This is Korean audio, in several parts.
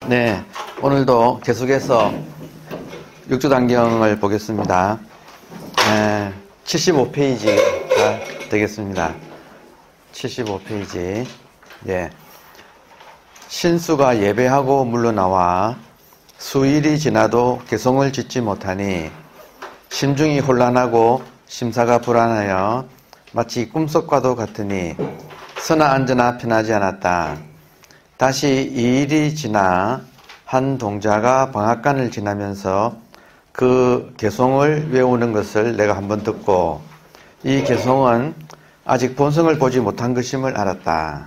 네, 오늘도 계속해서 육조단경을 보겠습니다. 75페이지가 되겠습니다. 75페이지. 예. 신수가 예배하고 물러나와 수일이 지나도 개송을 짓지 못하니 심중이 혼란하고 심사가 불안하여 마치 꿈속과도 같으니 서나 앉으나 편하지 않았다. 다시 2일이 지나 한 동자가 방앗간을 지나면서 그 개송을 외우는 것을 내가 한번 듣고 이 개송은 아직 본성을 보지 못한 것임을 알았다.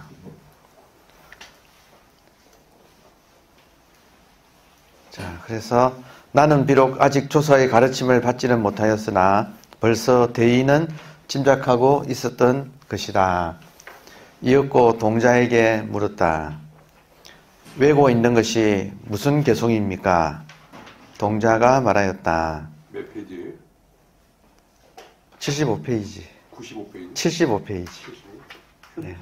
자, 그래서 나는 비록 아직 조사의 가르침을 받지는 못하였으나 벌써 대의는 짐작하고 있었던 것이다. 이윽고 동자에게 물었다. 외고 있는 것이 무슨 개송입니까? 동자가 말하였다. 몇 페이지? 75페이지. 95페이지? 75페이지. 75? 예.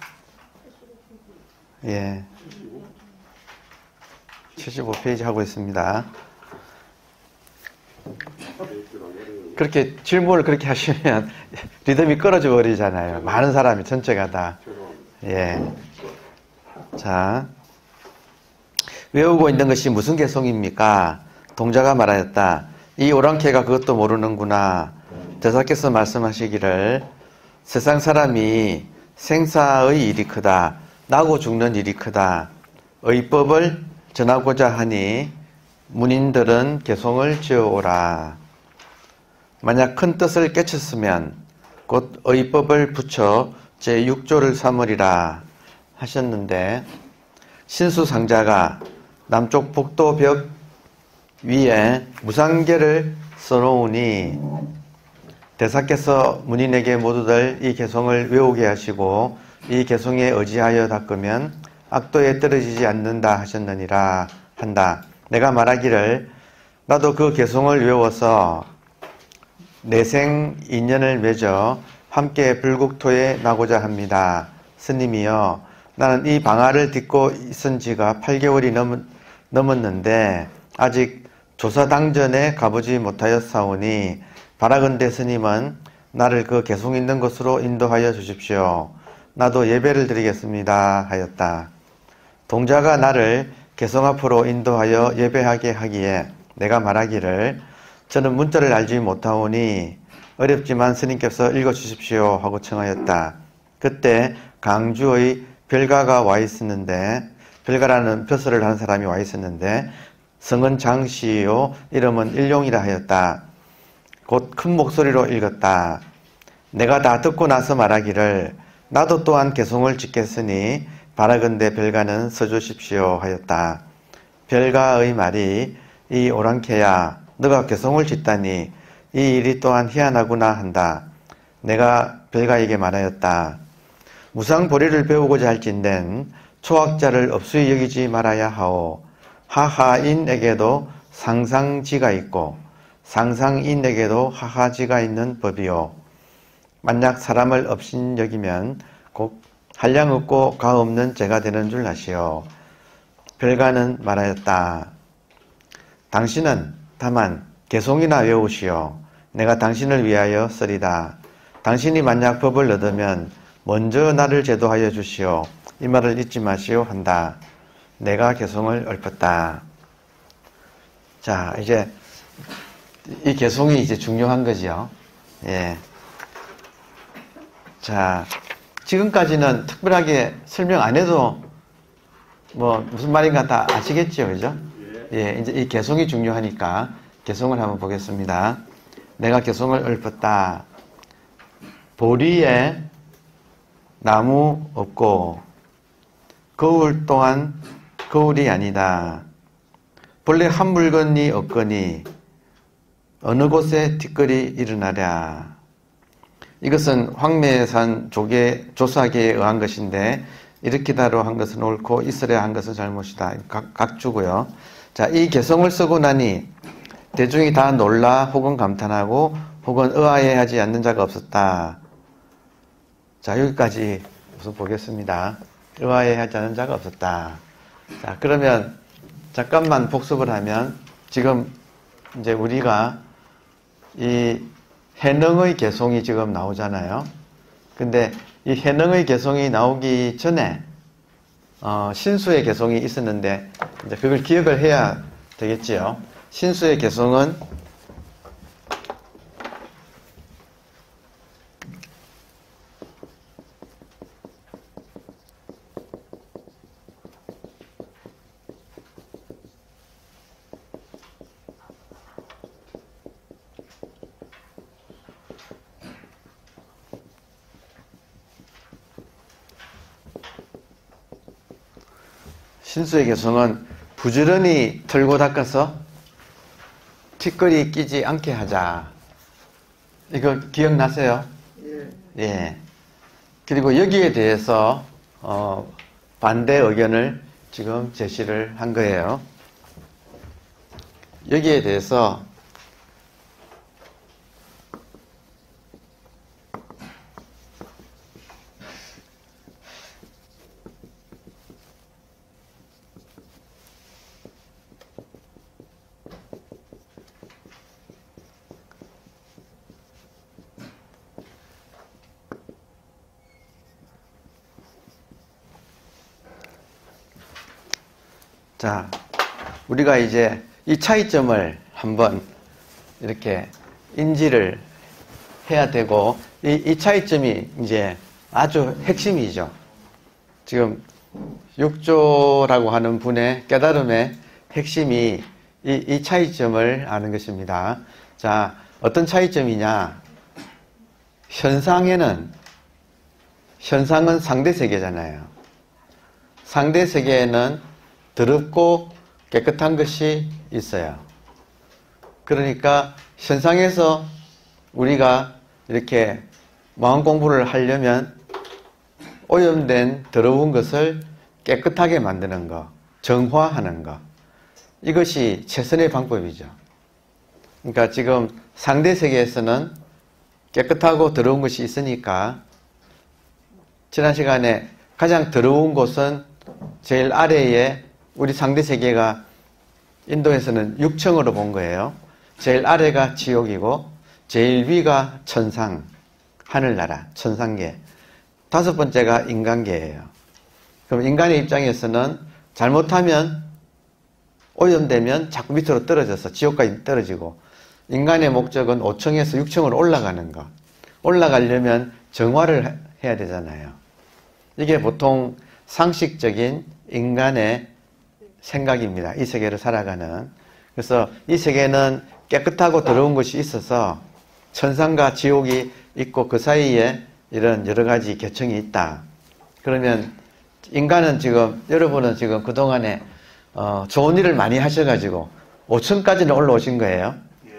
예. 75페이지 하고 있습니다. 그렇게 질문을 그렇게 하시면 리듬이 끊어져 버리잖아요. 많은 사람이 전체가 다. 예. 자. 외우고 있는 것이 무슨 개송입니까? 동자가 말하였다. 이 오랑캐가 그것도 모르는구나. 대사께서 말씀하시기를 세상 사람이 생사의 일이 크다. 나고 죽는 일이 크다. 의법을 전하고자 하니 문인들은 개송을 지어오라. 만약 큰 뜻을 깨쳤으면 곧 의법을 붙여 제6조를 삼으리라 하셨는데 신수상자가 남쪽 복도벽 위에 무상계를 써놓으니 대사께서 문인에게 모두들 이 개송을 외우게 하시고 이 개송에 의지하여 닦으면 악도에 떨어지지 않는다 하셨느니라 한다. 내가 말하기를 나도 그 개송을 외워서 내생 인연을 맺어 함께 불국토에 나고자 합니다. 스님이여 나는 이 방아를 딛고 있은 지가 8개월이 넘었는데 아직 조사당전에 가보지 못하였사오니 바라건대 스님은 나를 그 개송 있는 곳으로 인도하여 주십시오. 나도 예배를 드리겠습니다 하였다. 동자가 나를 개송 앞으로 인도하여 예배하게 하기에 내가 말하기를 저는 문자를 알지 못하오니 어렵지만 스님께서 읽어주십시오 하고 청하였다. 그때 강주의 별가가 와 있었는데 별가라는 벼슬을 하는 사람이 와 있었는데 성은 장씨요 이름은 일용이라 하였다. 곧 큰 목소리로 읽었다. 내가 다 듣고 나서 말하기를 나도 또한 개송을 짓겠으니 바라건대 별가는 서주십시오 하였다. 별가의 말이 이 오랑캐야 너가 개송을 짓다니 이 일이 또한 희한하구나 한다. 내가 별가에게 말하였다. 무상보리를 배우고자 할진된 초학자를 업수히 여기지 말아야 하오. 하하인에게도 상상지가 있고 상상인에게도 하하지가 있는 법이요. 만약 사람을 업신 여기면 곧 한량 없고 가 없는 죄가 되는 줄 아시오. 별가는 말하였다. 당신은 다만 개송이나 외우시오. 내가 당신을 위하여 쓰리다. 당신이 만약 법을 얻으면 먼저 나를 제도하여 주시오. 이 말을 잊지 마시오 한다. 내가 개송을 읊었다. 자, 이제 이 개송이 이제 중요한 거지요. 예. 자, 지금까지는 특별하게 설명 안 해도 뭐 무슨 말인가 다 아시겠죠, 그죠? 예, 이제 이 개송이 중요하니까 개송을 한번 보겠습니다. 내가 개송을 읊었다. 보리에 나무 없고 거울 또한 거울이 아니다. 본래 한 물건이 없거니 어느 곳에 뒷거리 일어나랴. 이것은 황매산 조사계에 의한 것인데 이렇게 다루한 것은 옳고 있으려 한 것은 잘못이다. 각주고요. 자, 이 개송을 쓰고 나니 대중이 다 놀라 혹은 감탄하고 혹은 의아해하지 않는 자가 없었다. 자, 여기까지 우선 보겠습니다. 의아해하지 않은 자가 없었다. 자, 그러면 잠깐만 복습을 하면 지금 이제 우리가 이 해능의 개송이 지금 나오잖아요. 근데 이 해능의 개송이 나오기 전에 신수의 개송이 있었는데 이제 그걸 기억을 해야 되겠지요. 신수의 개송은 신수의 개성은 부지런히 털고 닦아서 티끌이 끼지 않게 하자. 이거 기억나세요? 예. 그리고 여기에 대해서 반대 의견을 지금 제시를 한 거예요. 여기에 대해서 자, 우리가 이제 이 차이점을 한번 이렇게 인지를 해야 되고, 이 차이점이 이제 아주 핵심이죠. 지금 육조라고 하는 분의 깨달음의 핵심이 이 차이점을 아는 것입니다. 자, 어떤 차이점이냐? 현상은 상대 세계잖아요. 상대 세계에는 더럽고 깨끗한 것이 있어요. 그러니까 현상에서 우리가 이렇게 마음 공부를 하려면 오염된 더러운 것을 깨끗하게 만드는 것, 정화하는 것, 이것이 최선의 방법이죠. 그러니까 지금 상대 세계에서는 깨끗하고 더러운 것이 있으니까 지난 시간에 가장 더러운 곳은 제일 아래에 우리 상대 세계가 인도에서는 육청으로 본 거예요. 제일 아래가 지옥이고 제일 위가 천상, 하늘나라, 천상계. 다섯 번째가 인간계예요. 그럼 인간의 입장에서는 잘못하면 오염되면 자꾸 밑으로 떨어져서 지옥까지 떨어지고, 인간의 목적은 5층에서 6층으로 올라가는 것. 올라가려면 정화를 해야 되잖아요. 이게 보통 상식적인 인간의 생각입니다. 이 세계를 살아가는. 그래서 이 세계는 깨끗하고 더러운 것이 있어서 천상과 지옥이 있고 그 사이에 이런 여러 가지 계층이 있다. 그러면 인간은 지금, 여러분은 지금 그동안에 좋은 일을 많이 하셔가지고 5층까지는 올라오신 거예요.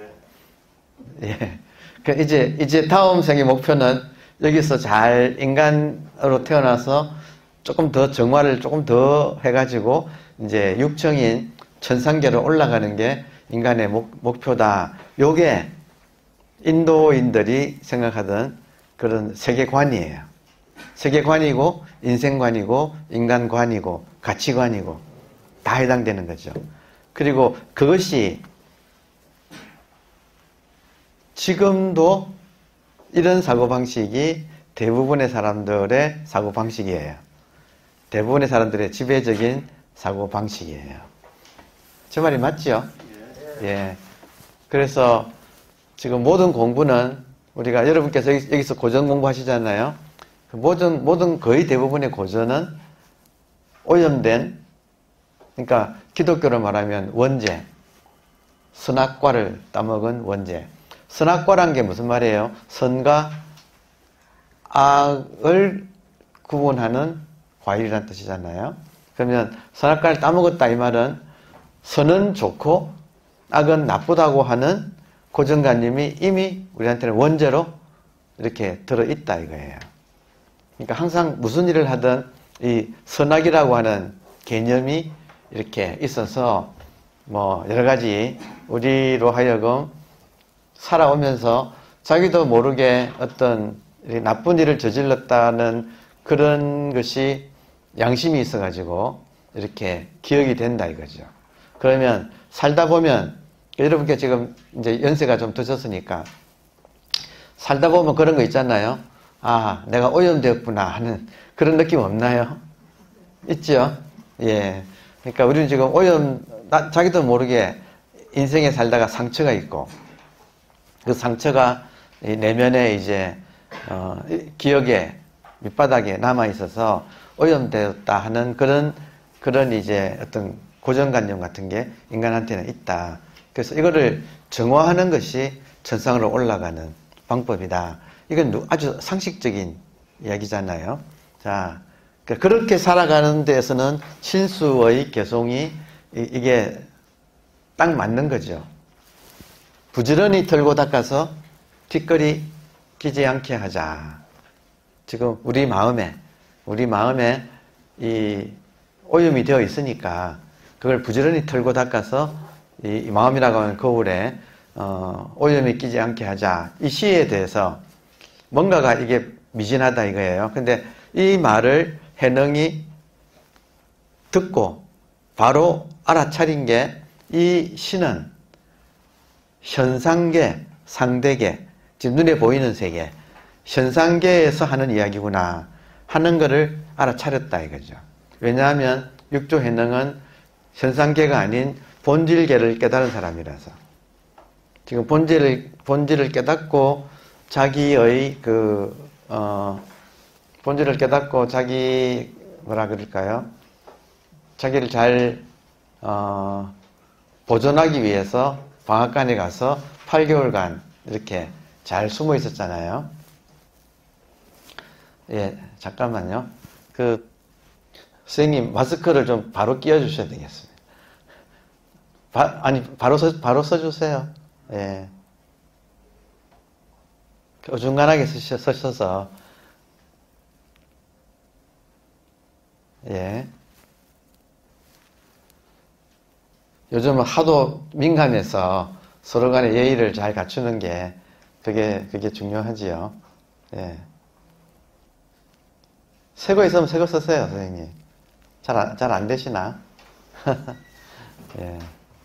예. 이제 다음 생의 목표는 여기서 잘 인간으로 태어나서 조금 더 정화를 조금 더 해가지고 이제 육청인 천상계로 올라가는 게 인간의 목표다. 요게 인도인들이 생각하던 그런 세계관이에요. 세계관이고 인생관이고 인간관이고 가치관이고 다 해당되는 거죠. 그리고 그것이 지금도 이런 사고방식이 대부분의 사람들의 사고방식이에요. 대부분의 사람들의 지배적인 사고방식이에요. 제 말이 맞죠? 예. 그래서 지금 모든 공부는 우리가, 여러분께서 여기서 고전 공부하시잖아요. 모든 거의 대부분의 고전은 오염된, 그러니까 기독교로 말하면 원죄, 선악과를 따먹은 원죄. 선악과란 게 무슨 말이에요? 선과 악을 구분하는 과일이라는 뜻이잖아요. 그러면 선악과를 따먹었다 이 말은 선은 좋고 악은 나쁘다고 하는 고정관념이 이미 우리한테는 원죄로 이렇게 들어있다 이거예요. 그러니까 항상 무슨 일을 하든 이 선악이라고 하는 개념이 이렇게 있어서 뭐 여러 가지 우리로 하여금 살아오면서 자기도 모르게 어떤 나쁜 일을 저질렀다는 그런 것이 양심이 있어가지고 이렇게 기억이 된다 이거죠. 그러면 살다 보면 여러분께 지금 이제 연세가 좀 드셨으니까 살다 보면 그런 거 있잖아요. 아, 내가 오염되었구나 하는 그런 느낌 없나요? 있죠? 예. 그러니까 우리는 지금 자기도 모르게 인생에 살다가 상처가 있고, 그 상처가 이 내면에 이제, 기억에, 밑바닥에 남아있어서 오염되었다 하는 그런 이제 어떤 고정관념 같은 게 인간한테는 있다. 그래서 이거를 정화하는 것이 천상으로 올라가는 방법이다. 이건 아주 상식적인 이야기잖아요. 자, 그렇게 살아가는 데에서는 신수의 개송이 이게 딱 맞는 거죠. 부지런히 털고 닦아서 뒷거리 끼지 않게 하자. 지금 우리 마음에 이 오염이 되어 있으니까 그걸 부지런히 털고 닦아서 이 마음이라고 하는 거울에 오염이 끼지 않게 하자. 이 시에 대해서 뭔가가 이게 미진하다 이거예요. 근데 이 말을 해능이 듣고 바로 알아차린 게 이 시는 현상계, 상대계, 지금 눈에 보이는 세계, 현상계에서 하는 이야기구나 하는 것을 알아차렸다 이거죠. 왜냐하면 육조 해능은 현상계가 아닌 본질계를 깨달은 사람이라서 지금 본질을 깨닫고 자기의 본질을 깨닫고 자기 뭐라 그럴까요? 자기를 잘 보존하기 위해서 방앗간에 가서 8개월간 이렇게 잘 숨어 있었잖아요. 예, 잠깐만요. 선생님 마스크를 좀 바로 끼워 주셔야 되겠습니다. 바로 써주세요. 예. 어중간하게 서셔서 예. 요즘은 하도 민감해서 서로 간의 예의를 잘 갖추는 게 그게 중요하지요. 예. 새 거 있으면 새 거 쓰세요, 선생님. 잘 안 되시나? 예.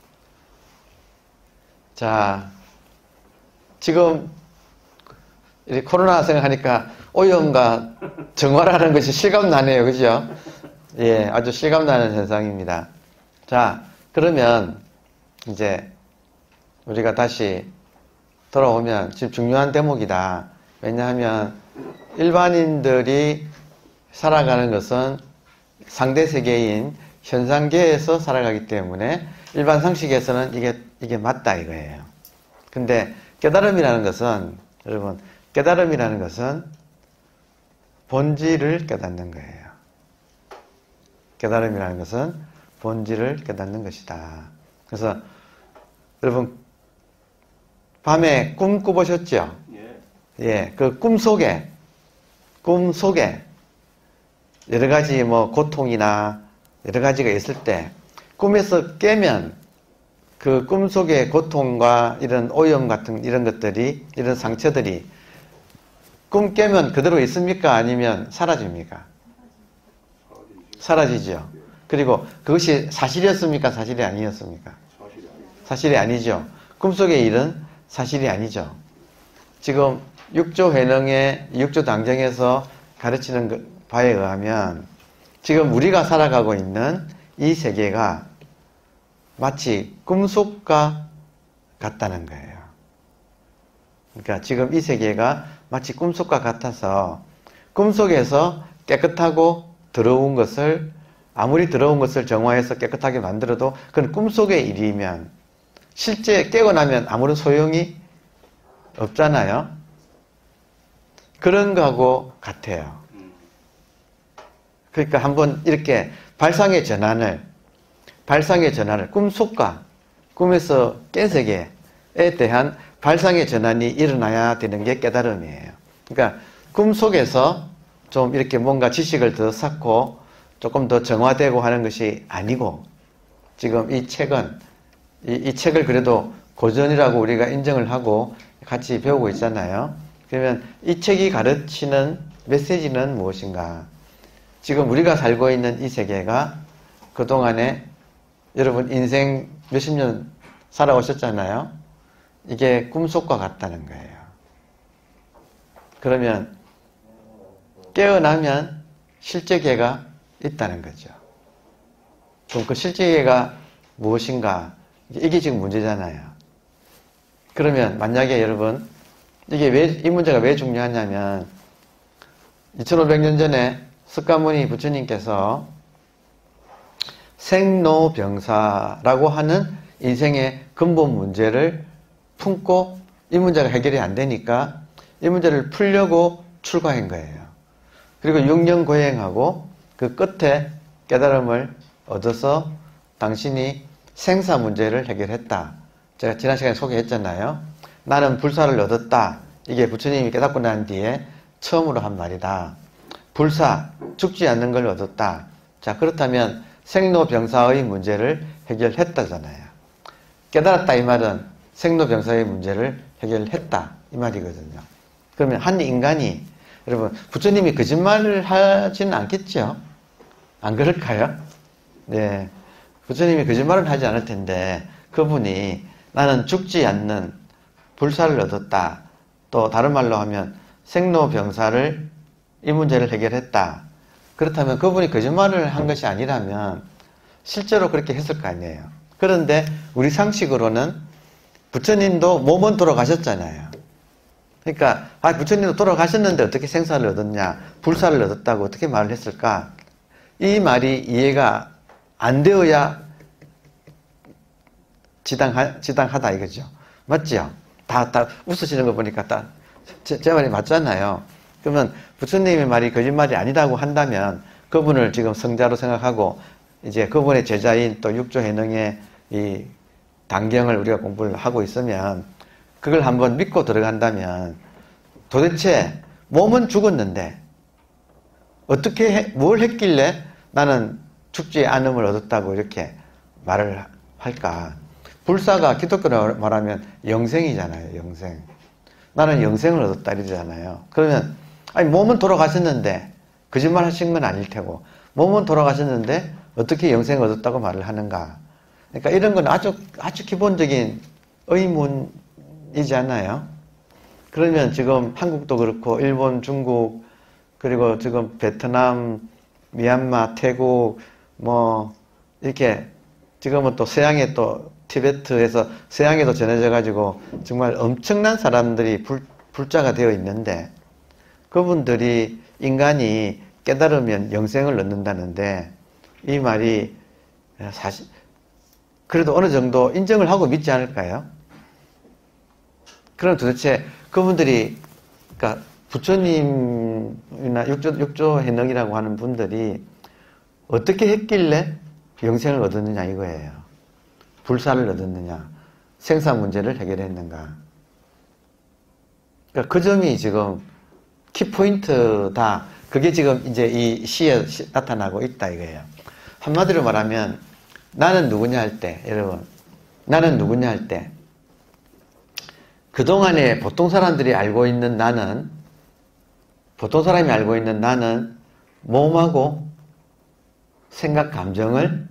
자, 지금 코로나 생각하니까 오염과 정화라는 것이 실감나네요. 그죠? 예, 아주 실감나는 현상입니다. 자, 그러면 이제 우리가 다시 돌아오면 지금 중요한 대목이다. 왜냐하면 일반인들이 살아가는 것은 상대 세계인 현상계에서 살아가기 때문에 일반 상식에서는 이게 맞다 이거예요. 근데 깨달음이라는 것은 여러분 깨달음이라는 것은 본질을 깨닫는 거예요. 깨달음이라는 것은 본질을 깨닫는 것이다. 그래서 여러분 밤에 꿈 꾸보셨죠? 예, 그 꿈 속에 여러 가지 뭐 고통이나 여러 가지가 있을 때 꿈에서 깨면 그 꿈 속의 고통과 이런 오염 같은 이런 것들이 이런 상처들이 꿈 깨면 그대로 있습니까? 아니면 사라집니까? 사라지죠. 그리고 그것이 사실이었습니까? 사실이 아니었습니까? 사실이 아니죠. 꿈속의 일은 사실이 아니죠. 지금 육조 회능의 육조 당정에서 가르치는 바에 의하면 지금 우리가 살아가고 있는 이 세계가 마치 꿈속과 같다는 거예요. 그러니까 지금 이 세계가 마치 꿈속과 같아서 꿈속에서 깨끗하고 더러운 것을 아무리 더러운 것을 정화해서 깨끗하게 만들어도 그건 꿈속의 일이면 실제 깨고 나면 아무런 소용이 없잖아요. 그런 거하고 같아요. 그러니까 한번 이렇게 발상의 전환을 꿈속과 꿈에서 깬 세계에 대한 발상의 전환이 일어나야 되는 게 깨달음이에요. 그러니까 꿈속에서 좀 이렇게 뭔가 지식을 더 쌓고 조금 더 정화되고 하는 것이 아니고 지금 이 책은 이 책을 그래도 고전이라고 우리가 인정을 하고 같이 배우고 있잖아요. 그러면 이 책이 가르치는 메시지는 무엇인가? 지금 우리가 살고 있는 이 세계가 그동안에 여러분 인생 몇십 년 살아오셨잖아요. 이게 꿈속과 같다는 거예요. 그러면 깨어나면 실제계가 있다는 거죠. 그럼 그 실제계가 무엇인가? 이게 지금 문제잖아요. 그러면 만약에 여러분 이 문제가 왜 중요하냐면 2500년 전에 석가모니 부처님께서 생로병사라고 하는 인생의 근본 문제를 품고 이 문제가 해결이 안 되니까 이 문제를 풀려고 출가한 거예요. 그리고 6년 고행하고 그 끝에 깨달음을 얻어서 당신이 생사 문제를 해결했다. 제가 지난 시간에 소개했잖아요. 나는 불사를 얻었다. 이게 부처님이 깨닫고 난 뒤에 처음으로 한 말이다. 불사, 죽지 않는 걸 얻었다. 자, 그렇다면 생로병사의 문제를 해결했다잖아요. 깨달았다 이 말은 생로병사의 문제를 해결했다 이 말이거든요. 그러면 한 인간이 여러분 부처님이 거짓말을 하지는 않겠죠? 안 그럴까요? 네, 부처님이 거짓말을 하지 않을 텐데 그분이 나는 죽지 않는 불사를 얻었다. 또 다른 말로 하면 생로병사를 이 문제를 해결했다. 그렇다면 그분이 거짓말을 한 것이 아니라면 실제로 그렇게 했을 거 아니에요. 그런데 우리 상식으로는 부처님도 몸은 돌아가셨잖아요. 그러니까 부처님도 돌아가셨는데 어떻게 생사를 얻었냐, 불사를 얻었다고 어떻게 말을 했을까? 이 말이 이해가 안 되어야 지당하다 이거죠. 맞죠? 다 웃으시는 거 보니까 제 말이 맞잖아요. 그러면 부처님의 말이 거짓말이 아니라고 한다면 그분을 지금 성자로 생각하고 이제 그분의 제자인 또 육조해능의 이 단경을 우리가 공부를 하고 있으면 그걸 한번 믿고 들어간다면 도대체 몸은 죽었는데 어떻게 뭘 했길래 나는 죽지 않음을 얻었다고 이렇게 말을 할까? 불사가 기독교로 말하면 영생이잖아요. 영생. 나는 영생을 얻었다 이러잖아요. 그러면 몸은 돌아가셨는데 거짓말 하신 건 아닐 테고 몸은 돌아가셨는데 어떻게 영생을 얻었다고 말을 하는가? 그러니까 이런 건 아주 기본적인 의문이지 않나요? 그러면 지금 한국도 그렇고 일본, 중국 그리고 지금 베트남, 미얀마, 태국 뭐 이렇게 지금은 또 서양에 또 티베트에서 서양에도 전해져 가지고 정말 엄청난 사람들이 불자가 되어 있는데 그분들이 인간이 깨달으면 영생을 얻는다는데 이 말이 사실 그래도 어느 정도 인정을 하고 믿지 않을까요? 그럼 도대체 그분들이 그러니까 부처님이나 육조해능이라고 하는 분들이 어떻게 했길래 영생을 얻었느냐 이거예요. 불사를 얻었느냐, 생사 문제를 해결했는가. 그러니까 그 점이 지금 키포인트다. 그게 지금 이제 이 시에 나타나고 있다 이거예요. 한마디로 말하면 나는 누구냐 할 때, 여러분, 나는 누구냐 할 때, 그동안에 보통 사람들이 알고 있는 나는, 보통 사람이 알고 있는 나는 몸하고 생각, 감정을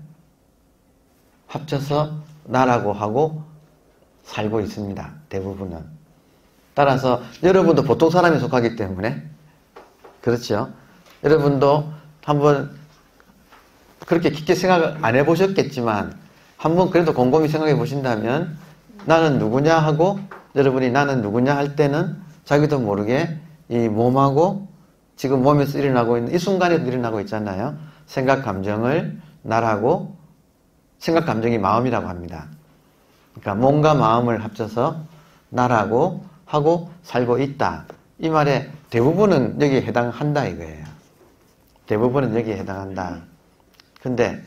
합쳐서 나라고 하고 살고 있습니다. 대부분은. 따라서 여러분도 보통 사람에 속하기 때문에 그렇죠. 여러분도 한번 그렇게 깊게 생각 안 해보셨겠지만 한번 그래도 곰곰이 생각해 보신다면 나는 누구냐 하고 여러분이 나는 누구냐 할 때는 자기도 모르게 이 몸하고 지금 몸에서 일어나고 있는 이 순간에도 일어나고 있잖아요. 생각, 감정을 나라고 생각, 감정이 마음이라고 합니다. 그러니까 몸과 마음을 합쳐서 나라고 하고 살고 있다. 이 말에 대부분은 여기에 해당한다 이거예요. 대부분은 여기에 해당한다. 근데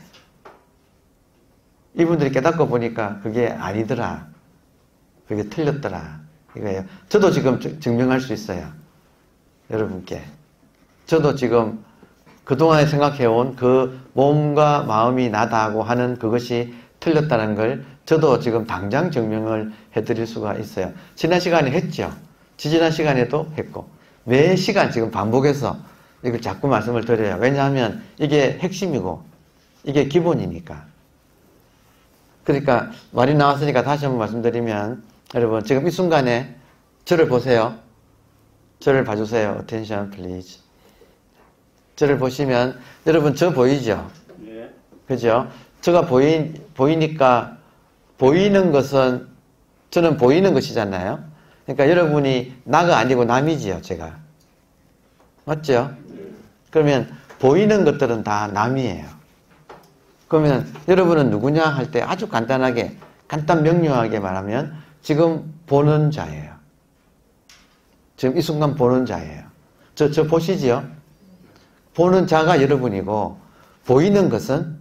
이분들이 깨닫고 보니까 그게 아니더라. 그게 틀렸더라. 이거예요. 저도 지금 증명할 수 있어요. 여러분께. 저도 지금 그동안에 생각해온 그 몸과 마음이 나다고 하는 그것이 틀렸다는 걸 저도 지금 당장 증명을 해드릴 수가 있어요. 지난 시간에 했죠. 지지난 시간에도 했고 매 시간 지금 반복해서 이걸 자꾸 말씀을 드려요. 왜냐하면 이게 핵심이고 이게 기본이니까. 그러니까 말이 나왔으니까 다시 한번 말씀드리면 여러분 지금 이 순간에 저를 보세요. 저를 봐주세요. Attention please. 저를 보시면 여러분 저 보이죠? 예. 그죠? 저가 보이니까 보이는 것은 저는 보이는 것이잖아요. 그러니까 여러분이 나가 아니고 남이지요, 제가. 맞죠? 그러면 보이는 것들은 다 남이에요. 그러면 여러분은 누구냐 할 때 아주 간단하게, 간단 명료하게 말하면 지금 보는 자예요. 지금 이 순간 보는 자예요. 저 보시지요? 보는 자가 여러분이고 보이는 것은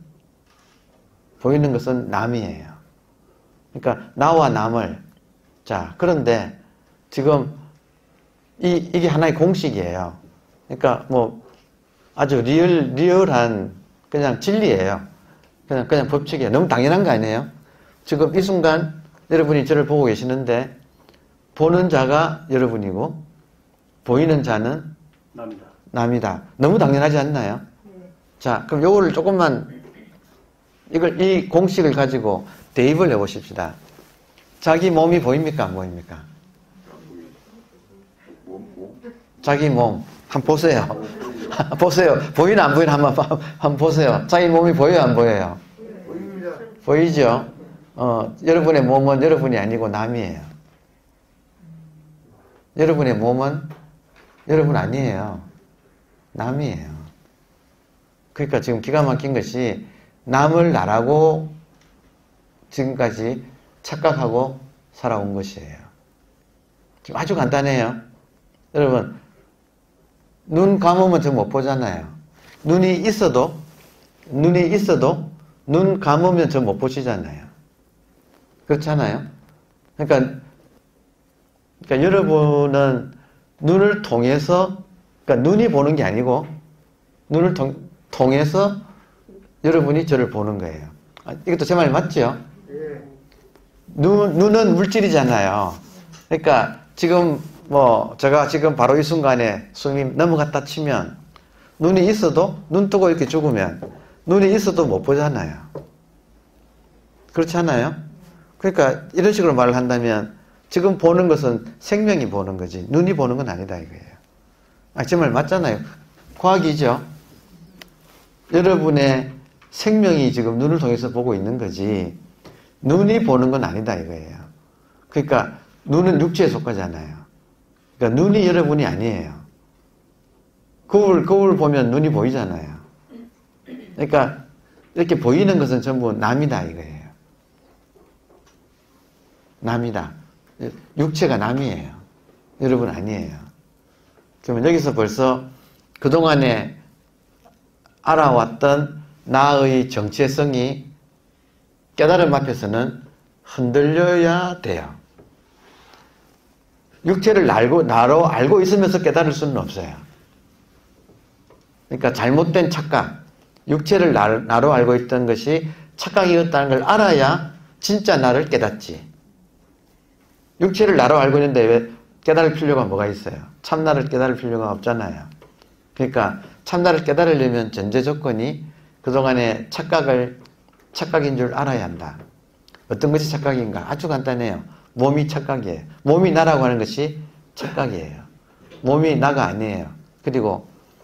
남이에요. 그러니까 나와 남을 자 그런데 지금 이게 하나의 공식이에요. 그러니까 뭐 아주 리얼한 그냥 진리예요. 그냥 법칙이에요. 너무 당연한 거 아니에요? 지금 이 순간 여러분이 저를 보고 계시는데 보는 자가 여러분이고 보이는 자는 남이다. 너무 당연하지 않나요? 자, 그럼 요거를 조금만 이 공식을 가지고 대입을 해보십시다. 자기 몸이 보입니까? 안 보입니까? 자기 몸 한번 보세요. 보세요. 보이나 안 보이나 한번 보세요. 자기 몸이 보여요? 안 보여요? 보입니다. 보이죠? 여러분의 몸은 여러분이 아니고 남이에요. 여러분의 몸은 여러분 아니에요. 남이에요. 그러니까 지금 기가 막힌 것이 남을 나라고 지금까지 착각하고 살아온 것이에요. 지금 아주 간단해요. 여러분, 눈 감으면 저 못 보잖아요. 눈이 있어도 눈 감으면 저 못 보시잖아요. 그렇잖아요. 그러니까 여러분은 눈을 통해서, 그러니까 눈이 보는 게 아니고 눈을 통해서 여러분이 저를 보는 거예요. 이것도 제 말 맞죠? 예. 눈은 물질이잖아요. 그러니까 지금 제가 지금 바로 이 순간에 숨이 넘어갔다 치면 눈이 있어도 눈 뜨고 이렇게 죽으면 눈이 있어도 못 보잖아요. 그렇지 않아요? 그러니까 이런 식으로 말을 한다면 지금 보는 것은 생명이 보는 거지 눈이 보는 건 아니다 이거예요. 제 말 맞잖아요. 과학이죠. 여러분의 생명이 지금 눈을 통해서 보고 있는 거지 눈이 보는 건 아니다 이거예요. 그러니까 눈은 육체에 속하잖아요. 그러니까 눈이 여러분이 아니에요. 거울 보면 눈이 보이잖아요. 그러니까 이렇게 보이는 것은 전부 남이다 이거예요. 남이다. 육체가 남이에요. 여러분 아니에요. 그러면 여기서 벌써 그동안에 알아왔던 나의 정체성이 깨달음 앞에서는 흔들려야 돼요. 육체를 나로 알고 있으면서 깨달을 수는 없어요. 그러니까 잘못된 착각, 육체를 나로 알고 있던 것이 착각이었다는 걸 알아야 진짜 나를 깨닫지. 육체를 나로 알고 있는데 왜 깨달을 필요가 뭐가 있어요? 참나를 깨달을 필요가 없잖아요. 그러니까 참나를 깨달으려면 전제 조건이 그동안의 착각인 줄 알아야 한다. 어떤 것이 착각인가? 아주 간단해요. 몸이 착각이에요. 몸이 나라고 하는 것이 착각이에요. 몸이 나가 아니에요. 그리고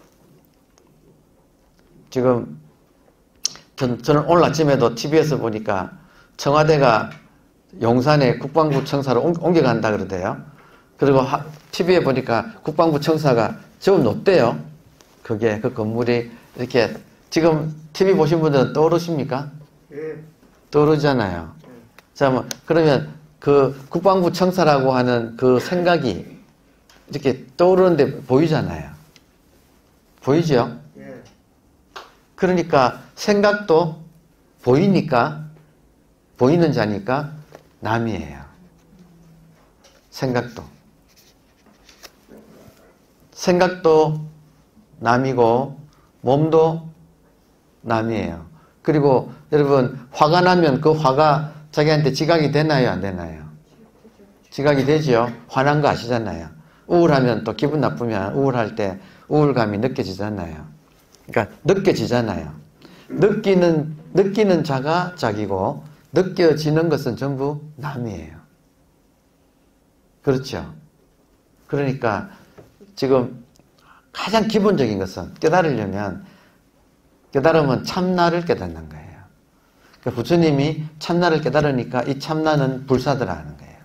지금 저는 오늘 아침에도 TV에서 보니까 청와대가 용산에 국방부 청사로 옮겨간다 그러대요. 그리고 TV에 보니까 국방부 청사가 좀 높대요. 그게 그 건물이 이렇게 지금 TV 보신 분들은 떠오르십니까? 예. 떠오르잖아요. 자, 그러면 그 국방부 청사라고 하는 그 생각이 이렇게 떠오르는데 보이잖아요. 보이죠? 예. 그러니까 생각도 보이니까 보이는 자니까 남이에요. 생각도 남이고 몸도 남이에요. 그리고 여러분 화가 나면 그 화가 자기한테 지각이 되나요? 안 되나요? 지각이 되죠. 화난 거 아시잖아요. 우울하면 또 기분 나쁘면 우울할 때 우울감이 느껴지잖아요. 그러니까 느껴지잖아요. 느끼는 자가 자기고 느껴지는 것은 전부 남이에요. 그렇죠? 그러니까 지금 가장 기본적인 것은 깨달으면 참나를 깨닫는 거예요. 그러니까 부처님이 참나를 깨달으니까 이 참나는 불사더라 하는 거예요.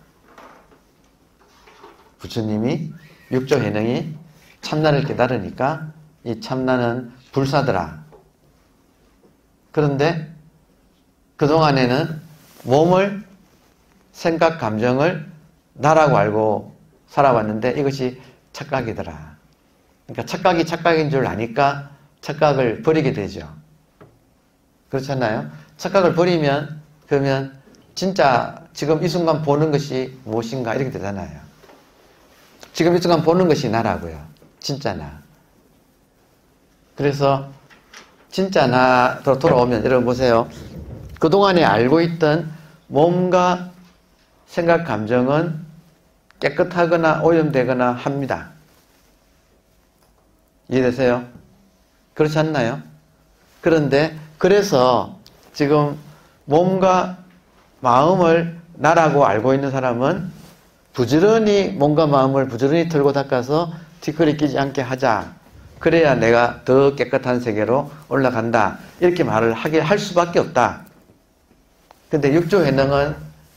부처님이 육조해능이 참나를 깨달으니까 이 참나는 불사더라. 그런데 그동안에는 몸을, 생각, 감정을 나라고 알고 살아왔는데 이것이 착각이더라. 그러니까 착각이 착각인 줄 아니까 착각을 버리게 되죠. 그렇잖아요? 착각을 버리면 그러면 진짜 지금 이 순간 보는 것이 무엇인가 이렇게 되잖아요. 지금 이 순간 보는 것이 나라고요. 진짜 나. 그래서 진짜 나로 돌아오면 여러분 보세요. 그동안에 알고 있던 몸과 생각, 감정은 깨끗하거나 오염되거나 합니다. 이해되세요? 그렇지 않나요? 그런데 그래서 지금 몸과 마음을 나라고 알고 있는 사람은 부지런히 몸과 마음을 부지런히 털고 닦아서 티끌이 끼지 않게 하자. 그래야 내가 더 깨끗한 세계로 올라간다. 이렇게 말을 할 수밖에 없다. 근데 육조회능은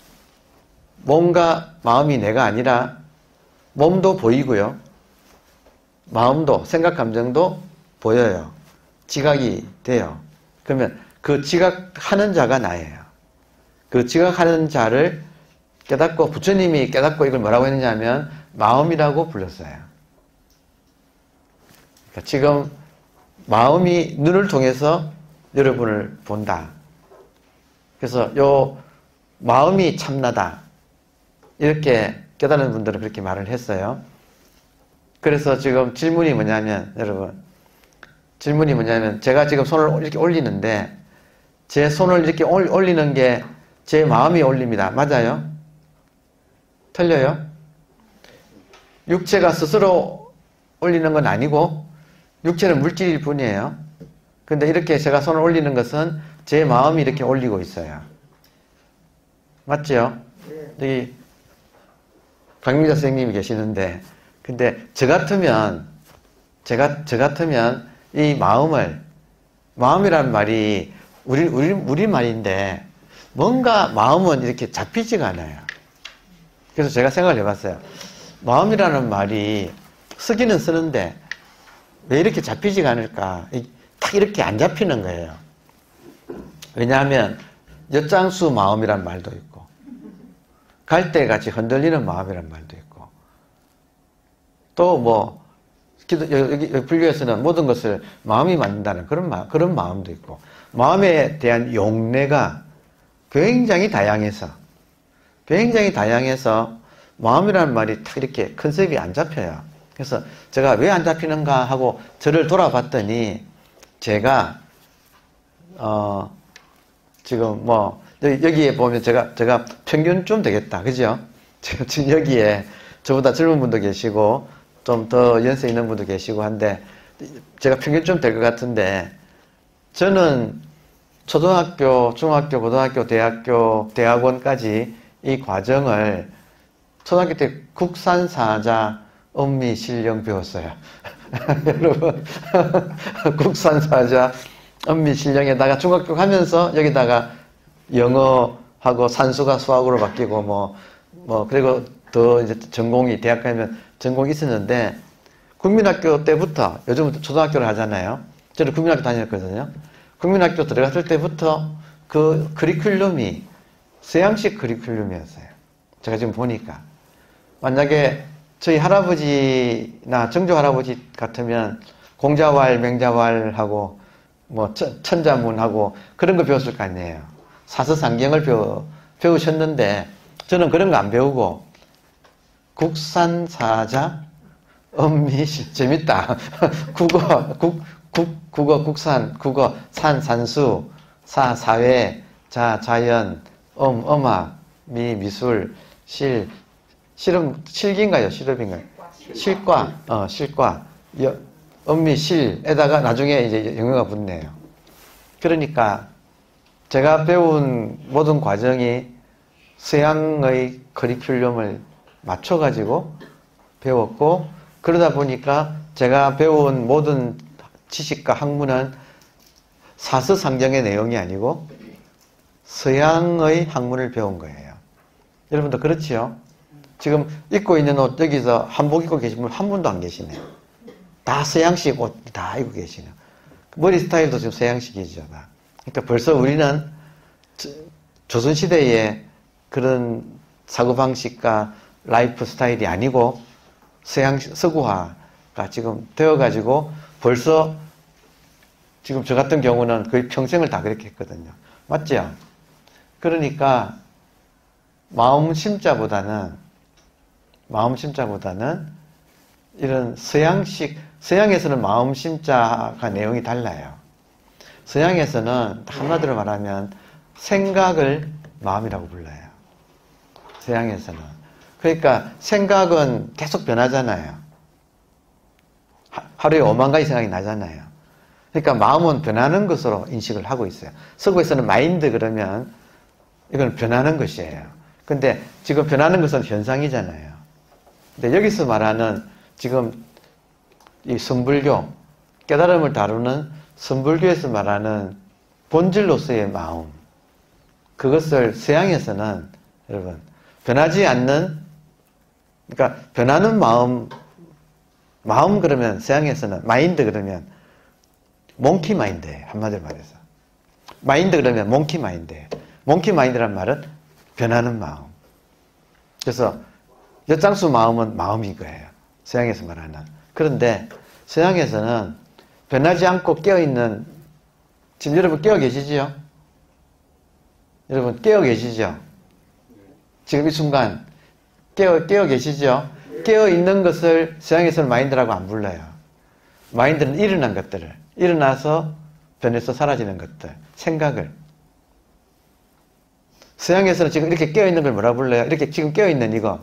몸과 마음이 내가 아니라 몸도 보이고요. 마음도, 생각, 감정도 보여요. 지각이 돼요. 그러면 그 지각하는 자가 나예요. 그 지각하는 자를 깨닫고, 부처님이 깨닫고 이걸 뭐라고 했느냐 하면 마음이라고 불렀어요. 그러니까 지금 마음이 눈을 통해서 여러분을 본다. 그래서 요 마음이 참나다. 이렇게 깨달은 분들은 그렇게 말을 했어요. 그래서 지금 질문이 뭐냐면, 여러분, 질문이 뭐냐면, 제가 지금 손을 이렇게 올리는데, 제 손을 이렇게 올리는 게 제 마음이 올립니다. 맞아요? 틀려요? 육체가 스스로 올리는 건 아니고, 육체는 물질일 뿐이에요. 근데 이렇게 제가 손을 올리는 것은 제 마음이 이렇게 올리고 있어요. 맞죠? 여기 박미자 선생님이 계시는데, 근데 저 같으면 이 마음이라는 말이 우리 말인데, 뭔가 마음은 이렇게 잡히지가 않아요. 그래서 제가 생각을 해봤어요. 마음이라는 말이 쓰기는 쓰는데, 왜 이렇게 잡히지가 않을까? 딱 이렇게 안 잡히는 거예요. 왜냐하면, 엿장수 마음이란 말도 있고, 갈대같이 흔들리는 마음이란 말도 있고, 또 뭐, 여기 불교에서는 모든 것을 마음이 만든다는 그런 마음도 있고, 마음에 대한 용례가 굉장히 다양해서 마음이라는 말이 딱 이렇게 컨셉이 안 잡혀요. 그래서 제가 왜 안 잡히는가 하고 저를 돌아봤더니, 제가 지금 뭐 여기에 보면 제가 평균쯤 되겠다, 그죠? 지금 여기에 저보다 젊은 분도 계시고 좀 더 연세 있는 분도 계시고 한데, 제가 평균쯤 될 것 같은데, 저는 초등학교, 중학교, 고등학교, 대학교, 대학원까지 이 과정을 초등학교 때 국산사자 엄미실령 배웠어요. 여러분, 국산사자 엄미실령에다가 중학교 가면서 여기다가 영어하고 산수가 수학으로 바뀌고 그리고 더 이제 전공이 대학 가면 전공이 있었는데, 국민학교 때부터, 요즘은 초등학교를 하잖아요. 저는 국민학교 다녔거든요. 국민학교 들어갔을 때부터 그 커리큘럼이 서양식 커리큘럼이었어요. 제가 지금 보니까. 만약에 저희 할아버지나 정조 할아버지 같으면 공자왈, 맹자왈하고 뭐 천자문하고 그런 거 배웠을 거 아니에요. 사서상경을 배우셨는데, 저는 그런 거 안 배우고 국산사자 엄미실, 재밌다. 국어, 국산, 국어, 산수, 사회, 자연, 음악, 미술, 실은 실기인가요? 실업인가요? 실과, 엄미실에다가 나중에 이제 영어가 붙네요. 그러니까 제가 배운 모든 과정이 서양의 커리큘럼을 맞춰가지고 배웠고, 그러다 보니까 제가 배운 모든 지식과 학문은 사서상경의 내용이 아니고 서양의 학문을 배운 거예요. 여러분도 그렇지요? 지금 입고 있는 옷 여기서 한복 입고 계신 분 한 분도 안 계시네요. 다 서양식 옷 다 입고 계시네요. 머리 스타일도 지금 서양식이죠. 다. 그러니까 벌써 우리는 조선시대의 그런 사고방식과 라이프 스타일이 아니고 서구화가 지금 되어가지고 벌써 지금 저 같은 경우는 거의 평생을 다 그렇게 했거든요. 맞죠? 그러니까 마음심자보다는 이런 서양에서는 마음심자가 내용이 달라요. 서양에서는 한마디로 말하면 생각을 마음이라고 불러요. 서양에서는. 그러니까 생각은 계속 변하잖아요. 하루에 5만 가지 생각이 나잖아요. 그러니까 마음은 변하는 것으로 인식을 하고 있어요. 서구에서는 마인드 그러면 이건 변하는 것이에요. 근데 지금 변하는 것은 현상이잖아요. 근데 여기서 말하는 지금 이 선불교, 깨달음을 다루는 선불교에서 말하는 본질로서의 마음, 그것을 서양에서는 여러분 변하지 않는, 그러니까 변하는 마음 그러면 서양에서는 마인드 그러면 몽키 마인드예요. 한마디로 말해서 마인드 그러면 몽키 마인드예요. 몽키 마인드란 말은 변하는 마음. 그래서 엿장수 마음은 마음인 거예요. 서양에서 말하는. 그런데 서양에서는 변하지 않고 깨어있는, 지금 여러분 깨어 계시지요? 여러분 깨어 계시죠? 지금 이 순간 깨어 계시죠? 깨어 있는 것을 서양에서는 마인드라고 안 불러요. 마인드는 일어난 것들을, 일어나서 변해서 사라지는 것들, 생각을. 서양에서는 지금 이렇게 깨어 있는 걸 뭐라 불러요? 이렇게 지금 깨어 있는 이거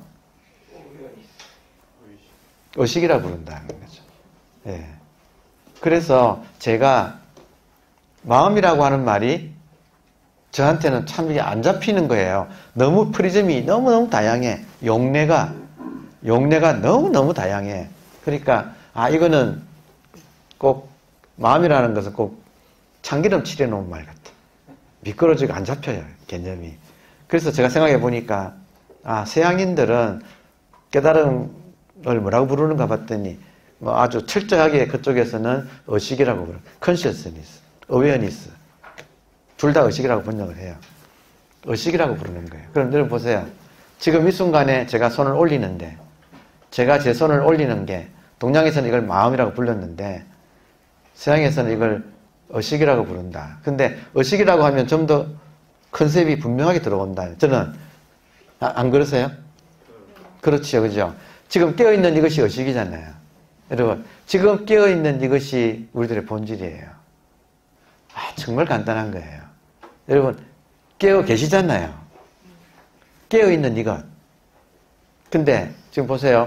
의식이라고 부른다는 거죠. 예. 그래서 제가 마음이라고 하는 말이 저한테는 참 이게 안 잡히는 거예요. 너무 프리즘이 너무너무 다양해. 용례가 너무너무 다양해. 그러니까 이거는 꼭 마음이라는 것은 꼭 참기름 칠해 놓은 말 같아. 미끄러지고 안 잡혀요. 개념이. 그래서 제가 생각해 보니까 서양인들은 깨달음을 뭐라고 부르는가 봤더니 뭐 아주 철저하게 그쪽에서는 의식이라고 부르요. consciousness, awareness. 둘 다 의식이라고 번역을 해요. 의식이라고 부르는 거예요. 그럼 여러분 보세요. 지금 이 순간에 제가 손을 올리는데, 제가 제 손을 올리는 게 동양에서는 이걸 마음이라고 불렀는데 서양에서는 이걸 의식이라고 부른다. 근데 의식이라고 하면 좀 더 컨셉이 분명하게 들어온다. 저는 안 그러세요? 그렇죠, 그죠? 지금 깨어있는 이것이 의식이잖아요. 여러분, 지금 깨어있는 이것이 우리들의 본질이에요. 정말 간단한 거예요. 여러분, 깨어 계시잖아요. 깨어있는 이것. 근데 지금 보세요.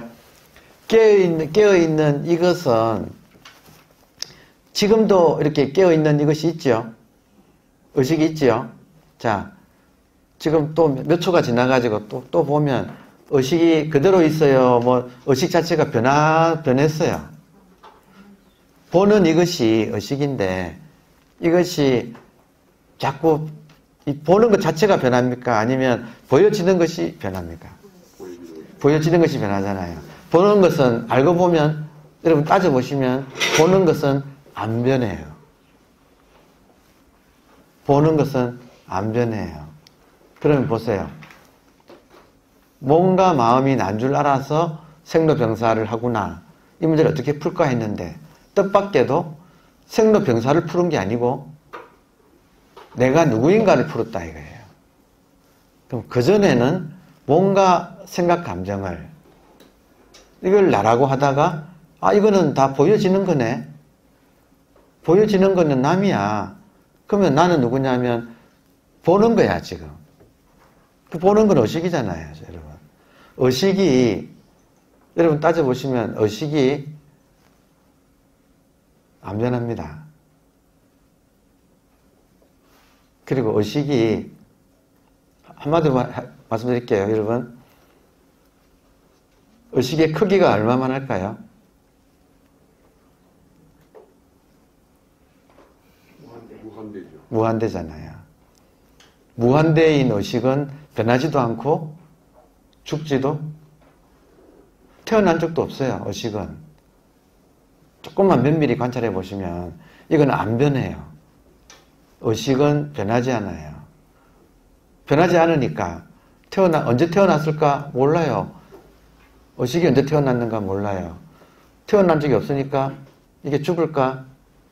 깨어있는 이것은 지금도 이렇게 깨어있는 이것이 있죠. 의식이 있죠. 자, 지금 또 몇 초가 지나가지고 또 보면 의식이 그대로 있어요. 뭐 의식 자체가 변했어요. 보는 이것이 의식인데 이것이 자꾸 보는 것 자체가 변합니까? 아니면 보여지는 것이 변합니까? 보여지는 것이 변하잖아요. 보는 것은 알고 보면 여러분 따져보시면 보는 것은 안 변해요. 보는 것은 안 변해요. 그러면 보세요. 몸과 마음이 난 줄 알아서 생로병사를 하구나. 이 문제를 어떻게 풀까 했는데 뜻밖에도 생로병사를 푸는 게 아니고 내가 누구인가를 풀었다 이거예요. 그럼 그전에는 뭔가 생각 감정을 이걸 나라고 하다가 이거는 다 보여지는 거네. 보여지는 거는 남이야. 그러면 나는 누구냐면 보는 거야 지금. 보는 건 의식이잖아요 여러분. 의식이 여러분 따져보시면 의식이 안 변합니다. 그리고 의식이 한마디로 말씀드릴게요. 여러분, 의식의 크기가 얼마만 할까요? 무한대죠. 무한대잖아요. 무한대인 의식은 변하지도 않고 죽지도 태어난 적도 없어요. 의식은 조금만 면밀히 관찰해 보시면 이건 안 변해요. 의식은 변하지 않아요. 변하지 않으니까 언제 태어났을까 몰라요. 의식이 언제 태어났는가 몰라요. 태어난 적이 없으니까 이게 죽을까?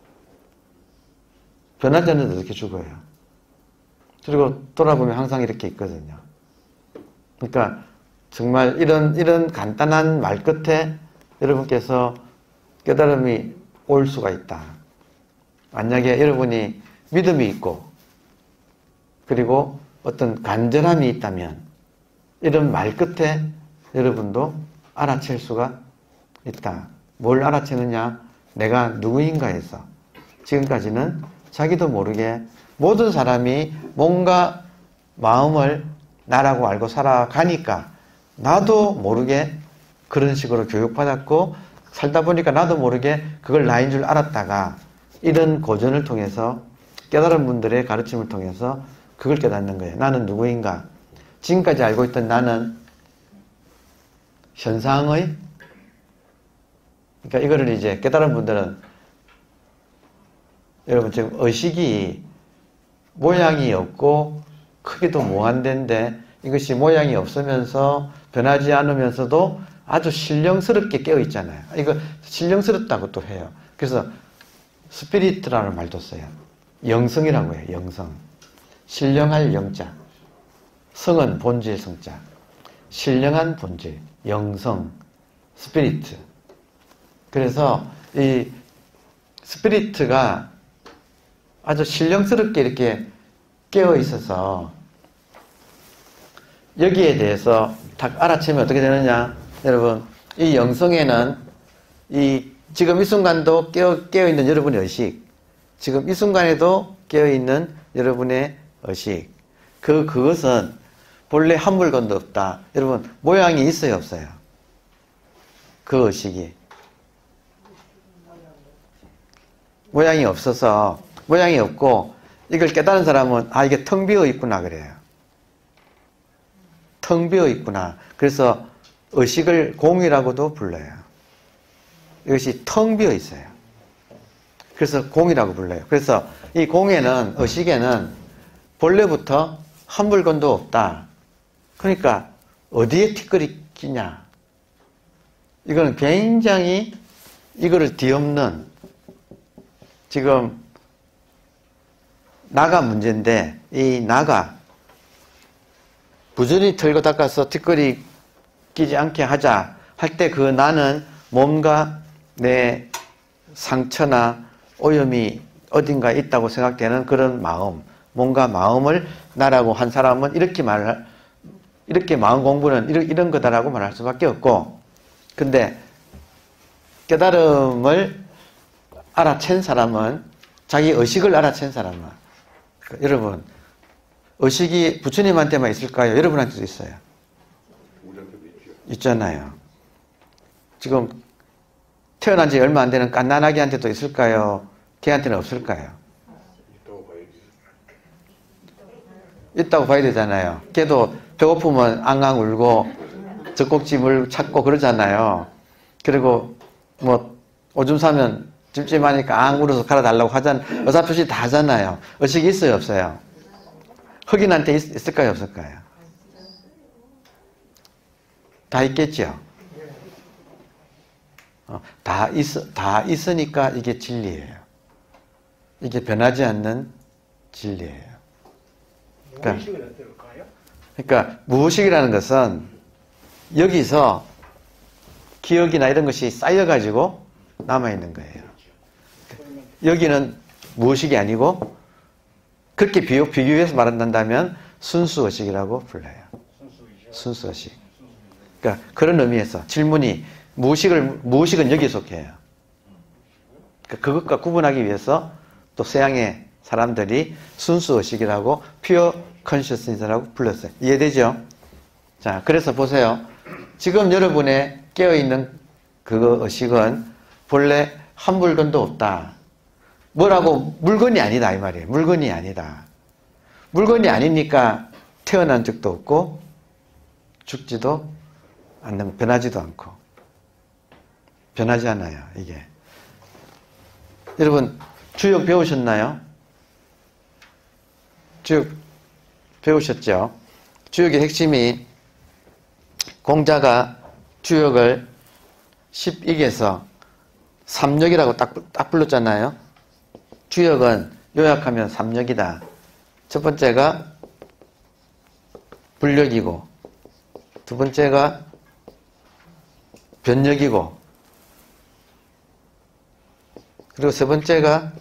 변하지 않는데 어떻게 죽어요? 그리고 돌아보면 항상 이렇게 있거든요. 그러니까 정말 이런 간단한 말 끝에 여러분께서 깨달음이 올 수가 있다. 만약에 여러분이 믿음이 있고 그리고 어떤 간절함이 있다면 이런 말 끝에 여러분도 알아챌 수가 있다. 뭘 알아채느냐? 내가 누구인가 해서 지금까지는 자기도 모르게 모든 사람이 뭔가 마음을 나라고 알고 살아가니까 나도 모르게 그런 식으로 교육받았고 살다 보니까 나도 모르게 그걸 나인 줄 알았다가 이런 고전을 통해서 깨달은 분들의 가르침을 통해서 그걸 깨닫는 거예요. 나는 누구인가? 지금까지 알고 있던 나는 현상의, 그러니까 이거를 이제 깨달은 분들은 여러분 지금 의식이 모양이 없고 크기도 무한대인데 이것이 모양이 없으면서 변하지 않으면서도 아주 신령스럽게 깨어 있잖아요. 이거 신령스럽다고 또 해요. 그래서 스피리트라는 말도 써요. 영성이라고 해요. 영성. 신령할 영자. 성은 본질 성자. 신령한 본질. 영성. 스피리트. 그래서 이 스피리트가 아주 신령스럽게 이렇게 깨어 있어서 여기에 대해서 딱 알아채면 어떻게 되느냐? 여러분, 이 영성에는 지금 이 순간도 깨어 있는 여러분의 의식, 지금 이 순간에도 깨어 있는 여러분의 의식, 그것은 본래 한 물건도 없다. 여러분, 모양이 있어요, 없어요? 그 의식이. 모양이 없어서, 모양이 없고, 이걸 깨달은 사람은, 이게 텅 비어 있구나, 그래요. 텅 비어 있구나. 그래서 의식을 공이라고도 불러요. 이것이 텅 비어 있어요. 그래서 공이라고 불러요. 그래서 이 공에는, 의식에는 본래부터 한 물건도 없다. 그러니까 어디에 티끌이 끼냐. 이거는 굉장히 이거를 뒤엎는 지금 나가 문제인데 이 나가 부지런히 털고 닦아서 티끌이 끼지 않게 하자 할 때 그 나는 뭔가 내 상처나 오염이 어딘가에 있다고 생각되는 그런 마음, 뭔가 마음을 나라고 한 사람은 이렇게 마음 공부는 이런 거다라고 말할 수밖에 없고, 근데 깨달음을 알아챈 사람은 자기 의식을 알아챈 사람은 그러니까 여러분 의식이 부처님한테만 있을까요? 여러분한테도 있어요. 있잖아요. 지금 태어난 지 얼마 안 되는 깐난아기한테도 있을까요? 걔한테는 없을까요? 있다고 봐야 되잖아요. 걔도 배고프면 앙앙 울고 젖꼭지물 찾고 그러잖아요. 그리고 뭐 오줌 싸면 찜찜하니까 앙 울어서 갈아달라고 하잖아요. 의사표시 다 하잖아요. 의식이 있어요, 없어요? 흑인한테 있을까요, 없을까요? 다 있겠죠? 다 있으니까 이게 진리예요. 이게 변하지 않는 진리예요. 그러니까 무의식이라는 것은 여기서 기억이나 이런 것이 쌓여가지고 남아있는 거예요. 여기는 무의식이 아니고 그렇게 비교해서 말한다면 순수의식이라고 불러요. 순수의식. 그러니까 그런 의미에서 질문이 무의식은 여기에 속해요. 그러니까 그것과 구분하기 위해서 또 서양의 사람들이 순수의식이라고 pure consciousness라고 불렀어요. 이해되죠? 자, 그래서 보세요. 지금 여러분의 깨어있는 그 의식은 본래 한 물건도 없다. 뭐라고? 물건이 아니다 이 말이에요. 물건이 아니다. 물건이 아니니까 태어난 적도 없고 죽지도 않는, 변하지도 않고. 변하지 않아요, 이게. 여러분, 주역 배우셨나요? 주역 배우셨죠? 주역의 핵심이 공자가 주역을 10익에서 3역이라고 딱 불렀잖아요. 주역은 요약하면 3역이다. 첫 번째가 불력이고, 두 번째가 변력이고, 그리고 세 번째가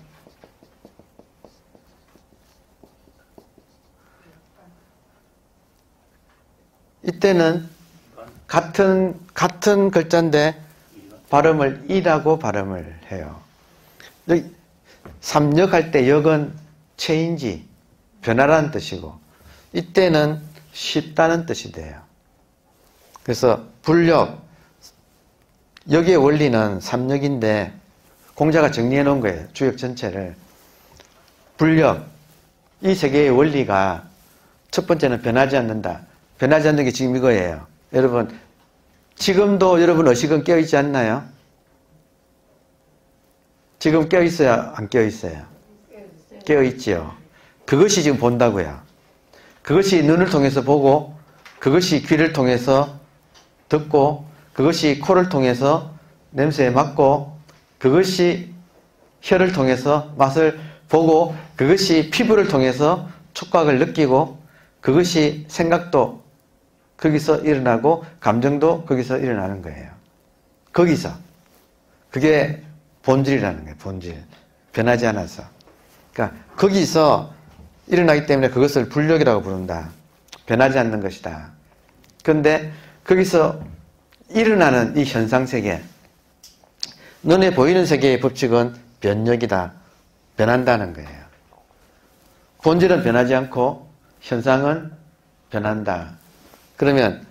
이때는 같은 글자인데 발음을 이라고 발음을 해요. 여기 삼역 할 때 역은 체인지, 변화라는 뜻이고, 이때는 쉽다는 뜻이 돼요. 그래서 불력, 역의 원리는 삼역인데 공자가 정리해 놓은 거예요. 주역 전체를. 불력, 이 세 개의 원리가 첫 번째는 변하지 않는다. 변하지 않는 게 지금 이거예요. 여러분, 지금도 여러분 의식은 깨어있지 않나요? 지금 깨어있어요? 안 깨어있어요? 깨어있지요. 그것이 지금 본다고요. 그것이 눈을 통해서 보고, 그것이 귀를 통해서 듣고, 그것이 코를 통해서 냄새에 맡고, 그것이 혀를 통해서 맛을 보고, 그것이 피부를 통해서 촉각을 느끼고, 그것이 생각도 거기서 일어나고, 감정도 거기서 일어나는 거예요. 거기서. 그게 본질이라는 거예요. 본질. 변하지 않아서. 그러니까 거기서 일어나기 때문에 그것을 불력이라고 부른다. 변하지 않는 것이다. 그런데 거기서 일어나는 이 현상세계, 눈에 보이는 세계의 법칙은 변력이다. 변한다는 거예요. 본질은 변하지 않고 현상은 변한다. 그러면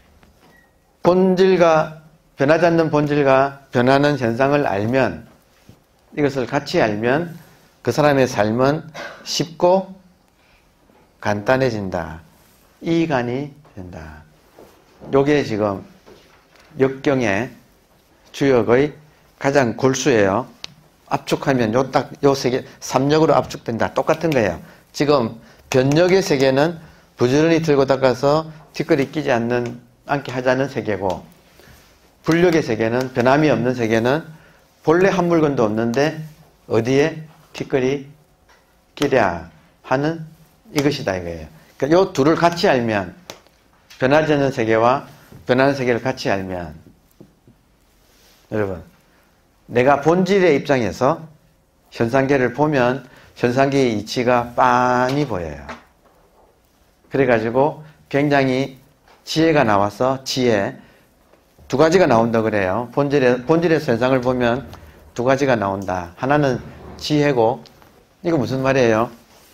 본질과 변하지 않는 본질과 변하는 현상을 알면, 이것을 같이 알면 그 사람의 삶은 쉽고 간단해진다. 이간이 된다. 요게 지금 역경의 주역의 가장 골수예요. 압축하면 요 세계, 삼역으로 압축된다. 똑같은 거예요. 지금 변역의 세계는 부지런히 들고 닦아서 티끌이 끼지 않게 하자는 세계고, 불력의 세계는, 변함이 없는 세계는 본래 한 물건도 없는데 어디에 티끌이 끼랴 하는 이것이다 이거예요. 그러니까 요 둘을 같이 알면, 변하지 않는 세계와 변하는 세계를 같이 알면, 여러분, 내가 본질의 입장에서 현상계를 보면 현상계의 이치가 빤히 보여요. 그래가지고 굉장히 지혜가 나와서, 지혜 두 가지가 나온다 그래요. 본질에서 현상을 보면 두 가지가 나온다. 하나는 지혜고, 이거 무슨 말이에요?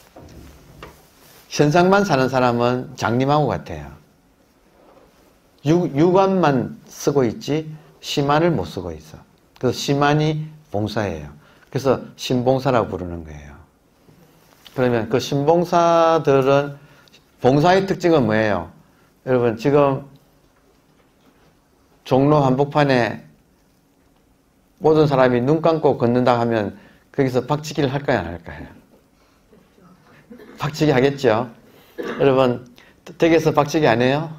현상만 사는 사람은 장님하고 같아요. 유관만 쓰고 있지 심한을 못 쓰고 있어. 그래서 심한이 봉사예요. 그래서 신봉사라고 부르는 거예요. 그러면 그 신봉사들은, 봉사의 특징은 뭐예요? 여러분, 지금 종로 한복판에 모든 사람이 눈 감고 걷는다 하면 거기서 박치기를 할까요, 안 할까요? 박치기 하겠죠? 여러분, 댁에서 박치기 안 해요?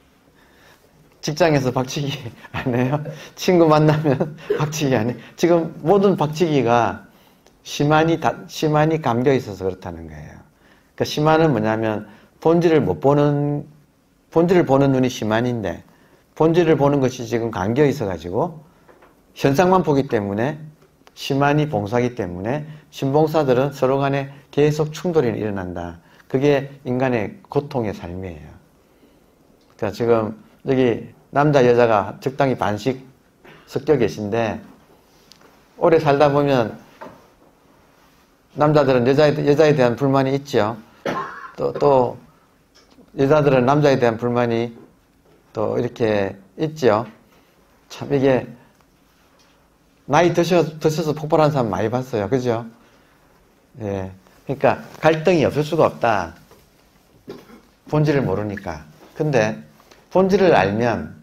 직장에서 박치기 안 해요? 친구 만나면 박치기 안 해요? 지금 모든 박치기가 심한이 감겨 있어서 그렇다는 거예요. 그러니까 심한은 뭐냐면 본질을 보는 눈이 심한인데, 본질을 보는 것이 지금 감겨 있어가지고 현상만 보기 때문에 심한이 봉사기 때문에 신봉사들은 서로 간에 계속 충돌이 일어난다. 그게 인간의 고통의 삶이에요. 그러니까 지금 여기 남자 여자가 적당히 반씩 섞여 계신데, 오래 살다 보면 남자들은 여자에 대한 불만이 있죠. 또 여자들은 남자에 대한 불만이 또 이렇게 있죠. 참 이게 나이 드셔서 폭발하는 사람 많이 봤어요. 그죠? 예. 그러니까 갈등이 없을 수가 없다. 본질을 모르니까. 근데 본질을 알면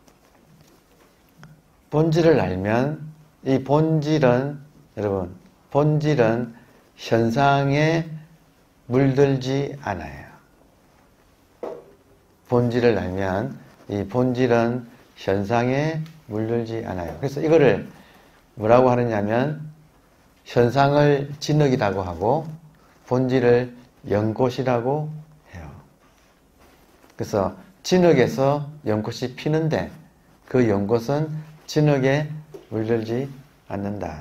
이 본질은 여러분 본질은 현상에 물들지 않아요. 본질을 알면 이 본질은 현상에 물들지 않아요. 그래서 이거를 뭐라고 하느냐면 현상을 진흙이라고 하고 본질을 연꽃이라고 해요. 그래서 진흙에서 연꽃이 피는데 그 연꽃은 진흙에 물들지 않는다.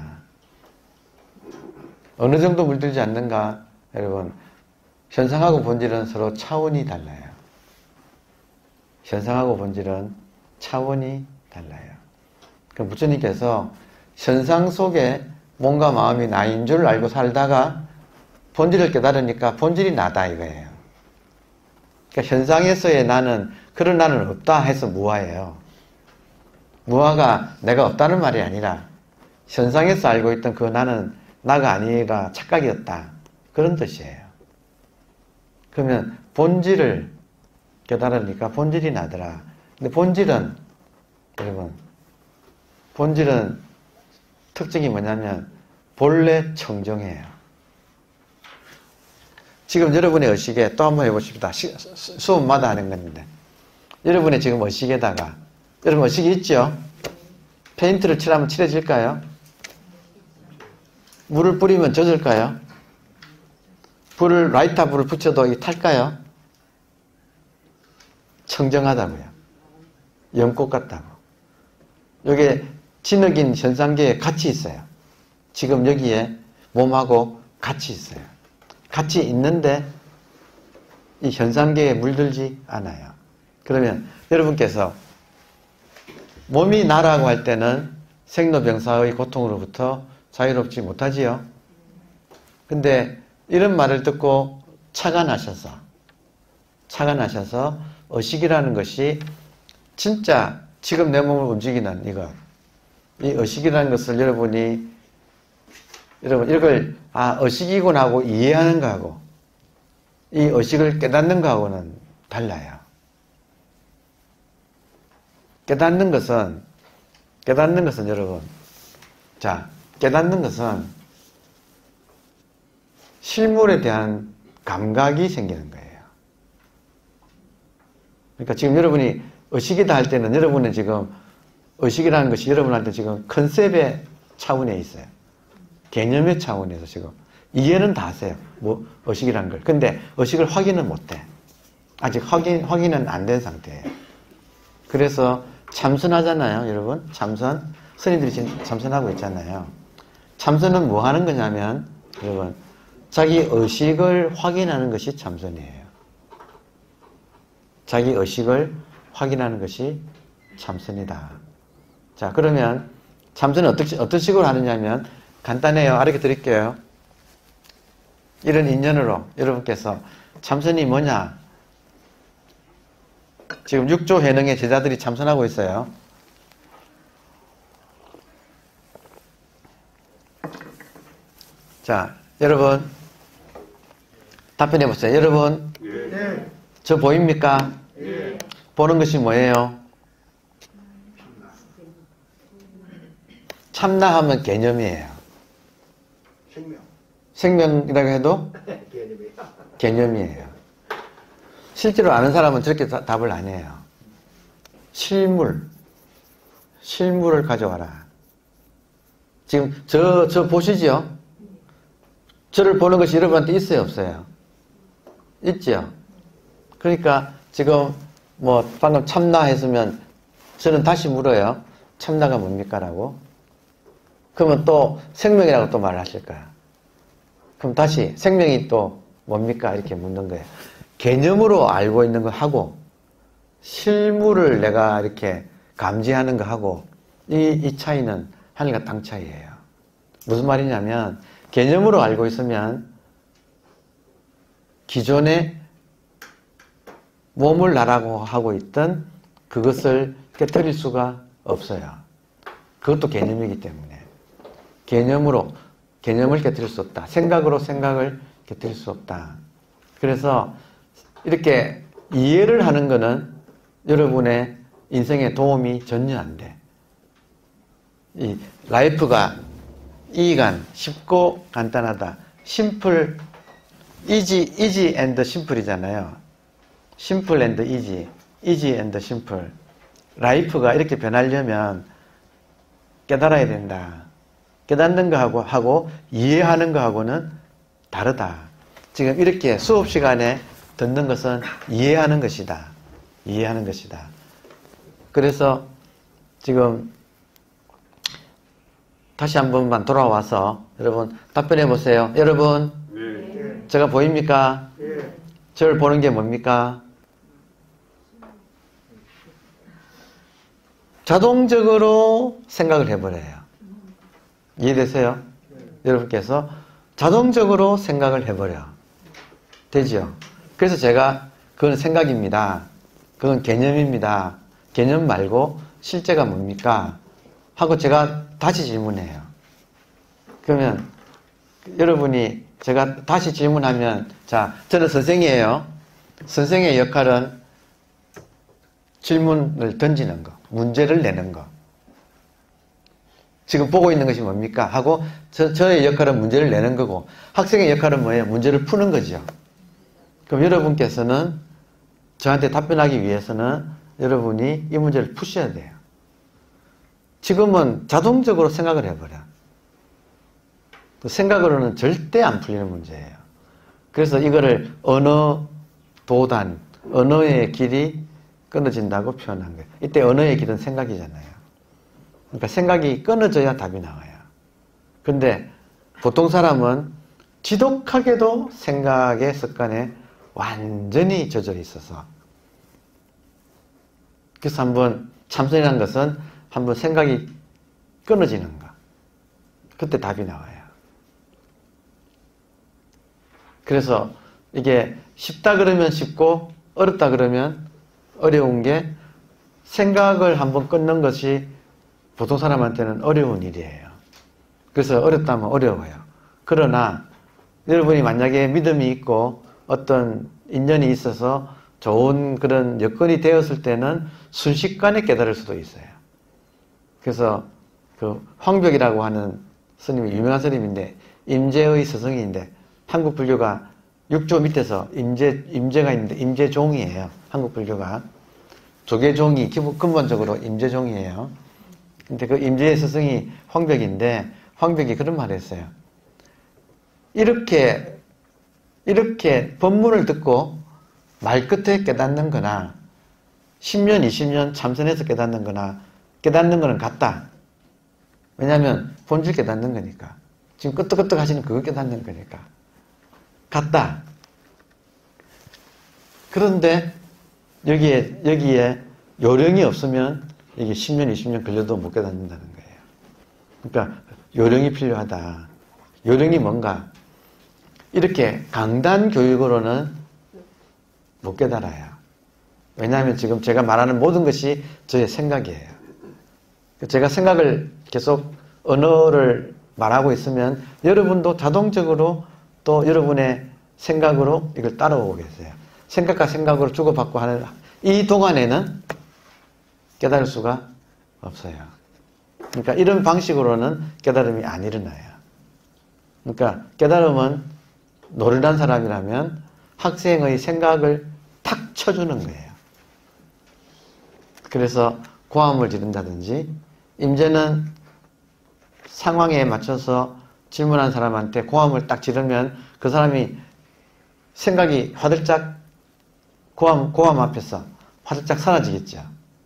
어느 정도 물들지 않는가? 여러분, 현상하고 본질은 서로 차원이 달라요. 현상하고 본질은 차원이 달라요. 그럼 부처님께서 현상 속에 몸과 마음이 나인 줄 알고 살다가 본질을 깨달으니까 본질이 나다 이거예요. 그러니까 현상에서의 나는, 그런 나는 없다 해서 무아예요. 무아가 내가 없다는 말이 아니라 현상에서 알고 있던 그 나는 나가 아니라 착각이었다. 그런 뜻이에요. 그러면 본질을 깨달으니까 본질이 나더라. 근데 본질은, 여러분, 본질은 특징이 뭐냐면 본래 청정해요. 지금 여러분의 의식에 또 한번 해보십시다. 수업마다 하는 건데 여러분의 지금 의식에다가 여러분 의식이 있죠? 페인트를 칠하면 칠해질까요? 물을 뿌리면 젖을까요? 라이터 불을 붙여도 이 탈까요? 청정하다고요. 연꽃 같다고. 여기에 진흙인 현상계에 같이 있어요. 지금 여기에 몸하고 같이 있어요. 같이 있는데 이 현상계에 물들지 않아요. 그러면 여러분께서 몸이 나라고 할 때는 생로병사의 고통으로부터 자유롭지 못하지요. 근데 이런 말을 듣고 착안하셔서 의식이라는 것이 진짜 지금 내 몸을 움직이는 이 의식이라는 것을 여러분 이걸 의식이구나 하고 이해하는 거하고 이 의식을 깨닫는 거하고는 달라요. 깨닫는 것은 여러분, 깨닫는 것은 실물에 대한 감각이 생기는 거예요. 그러니까 지금 여러분이 의식이다 할 때는 여러분은 지금 의식이라는 것이 여러분한테 지금 컨셉의 차원에 있어요. 개념의 차원에서 지금 이해는 다 하세요. 의식이라는 걸. 근데 의식을 확인은 못해. 아직 확인은 안 된 상태예요. 그래서 참선하잖아요, 여러분. 참선. 스님들이 지금 참선하고 있잖아요. 참선은 뭐 하는 거냐면, 여러분, 자기 의식을 확인하는 것이 참선이에요. 자기 의식을 확인하는 것이 참선이다. 자, 그러면 참선은 어떤 식으로 하느냐면 간단해요. 가르쳐 드릴게요. 이런 인연으로 여러분께서 참선이 뭐냐? 지금 6조 회능의 제자들이 참선하고 있어요. 자, 여러분 답변해 보세요. 여러분, 예. 저 보입니까? 예. 보는 것이 뭐예요? 참나하면 개념이에요. 생명이라고 해도 개념이에요. 실제로 아는 사람은 저렇게 답을 안 해요. 실물을 가져와라. 지금 저 보시죠? 저를 보는 것이 여러분한테 있어요, 없어요? 있죠? 그러니까 지금 방금 참나 했으면 저는 다시 물어요. 참나가 뭡니까? 라고. 그러면 또 생명이라고 또 말을 하실 거야. 그럼 다시 생명이 또 뭡니까? 이렇게 묻는 거예요. 개념으로 알고 있는 거 하고 실물을 내가 이렇게 감지하는 거 하고 이 차이는 하늘과 땅 차이예요. 무슨 말이냐면 개념으로 알고 있으면 기존에 몸을 나라고 하고 있던 그것을 깨뜨릴 수가 없어요. 그것도 개념이기 때문에. 개념을 깨뜨릴 수 없다. 생각으로 생각을 깨뜨릴 수 없다. 그래서 이렇게 이해를 하는 것은 여러분의 인생에 도움이 전혀 안 돼. 이 라이프가 이간, 쉽고 간단하다. 심플, 이지 앤드 심플이잖아요. 심플 앤드 이지 앤드 심플. 라이프가 이렇게 변하려면 깨달아야 된다. 깨닫는 거하고 이해하는 거하고는 다르다. 지금 이렇게 수업 시간에 듣는 것은 이해하는 것이다. 이해하는 것이다. 그래서 지금 다시 한 번만 돌아와서 여러분 답변해 보세요. 여러분, 네. 제가 보입니까? 네. 저를 보는 게 뭡니까? 자동적으로 생각을 해버려요. 이해되세요? 여러분께서 자동적으로 생각을 해버려. 되죠? 그래서 제가 그건 생각입니다. 그건 개념입니다. 개념 말고 실제가 뭡니까? 하고 제가 다시 질문해요. 그러면 여러분이 제가 다시 질문하면, 자, 저는 선생이에요. 선생의 역할은 질문을 던지는 거, 문제를 내는 거. 지금 보고 있는 것이 뭡니까? 하고 저의 역할은 문제를 내는 거고, 학생의 역할은 뭐예요? 문제를 푸는 거죠. 그럼 여러분께서는 저한테 답변하기 위해서는 여러분이 이 문제를 푸셔야 돼요. 지금은 자동적으로 생각을 해버려. 생각으로는 절대 안 풀리는 문제예요. 그래서 이거를 언어 도단, 언어의 길이 끊어진다고 표현한 거예요. 이때 언어의 길은 생각이잖아요. 그러니까 생각이 끊어져야 답이 나와요. 근데 보통 사람은 지독하게도 생각의 습관에 완전히 젖어 있어서, 그래서 한번 참선이라는 것은 한번 생각이 끊어지는 거. 그때 답이 나와요. 그래서 이게 쉽다 그러면 쉽고 어렵다 그러면 어려운 게, 생각을 한번 끊는 것이 보통 사람한테는 어려운 일이에요. 그래서 어렵다면 어려워요. 그러나 여러분이 만약에 믿음이 있고 어떤 인연이 있어서 좋은 그런 여건이 되었을 때는 순식간에 깨달을 수도 있어요. 그래서 그 황벽이라고 하는 스님이 유명한 스님인데, 임재의 스승인데, 한국 불교가 6조 밑에서 임재가 있는데 임재종이에요. 한국 불교가 조계종이 근본적으로 임재종이에요. 근데 그 임재의 스승이 황벽인데, 황벽이 그런 말을 했어요. 이렇게 법문을 듣고 말끝에 깨닫는 거나 10년, 20년 참선해서 깨닫는 거나 깨닫는 거는 같다. 왜냐하면 본질 깨닫는 거니까. 지금 끄떡끄떡 하시는 그거 깨닫는 거니까. 같다. 그런데 여기에 요령이 없으면 이게 10년, 20년 걸려도 못 깨닫는다는 거예요. 그러니까 요령이 필요하다. 요령이 뭔가? 이렇게 강단 교육으로는 못 깨달아요. 왜냐하면 지금 제가 말하는 모든 것이 저의 생각이에요. 제가 생각을 계속 언어를 말하고 있으면 여러분도 자동적으로 또 여러분의 생각으로 이걸 따라오고 계세요. 생각과 생각으로 주고받고 하는 이 동안에는 깨달을 수가 없어요. 그러니까 이런 방식으로는 깨달음이 안 일어나요. 그러니까 깨달음은 노련한 사람이라면 학생의 생각을 탁 쳐주는 거예요. 그래서 고함을 지른다든지, 임재는 상황에 맞춰서 질문한 사람한테 고함을 딱 지르면 그 사람이 생각이 화들짝 고함 앞에서 화들짝 사라지겠죠.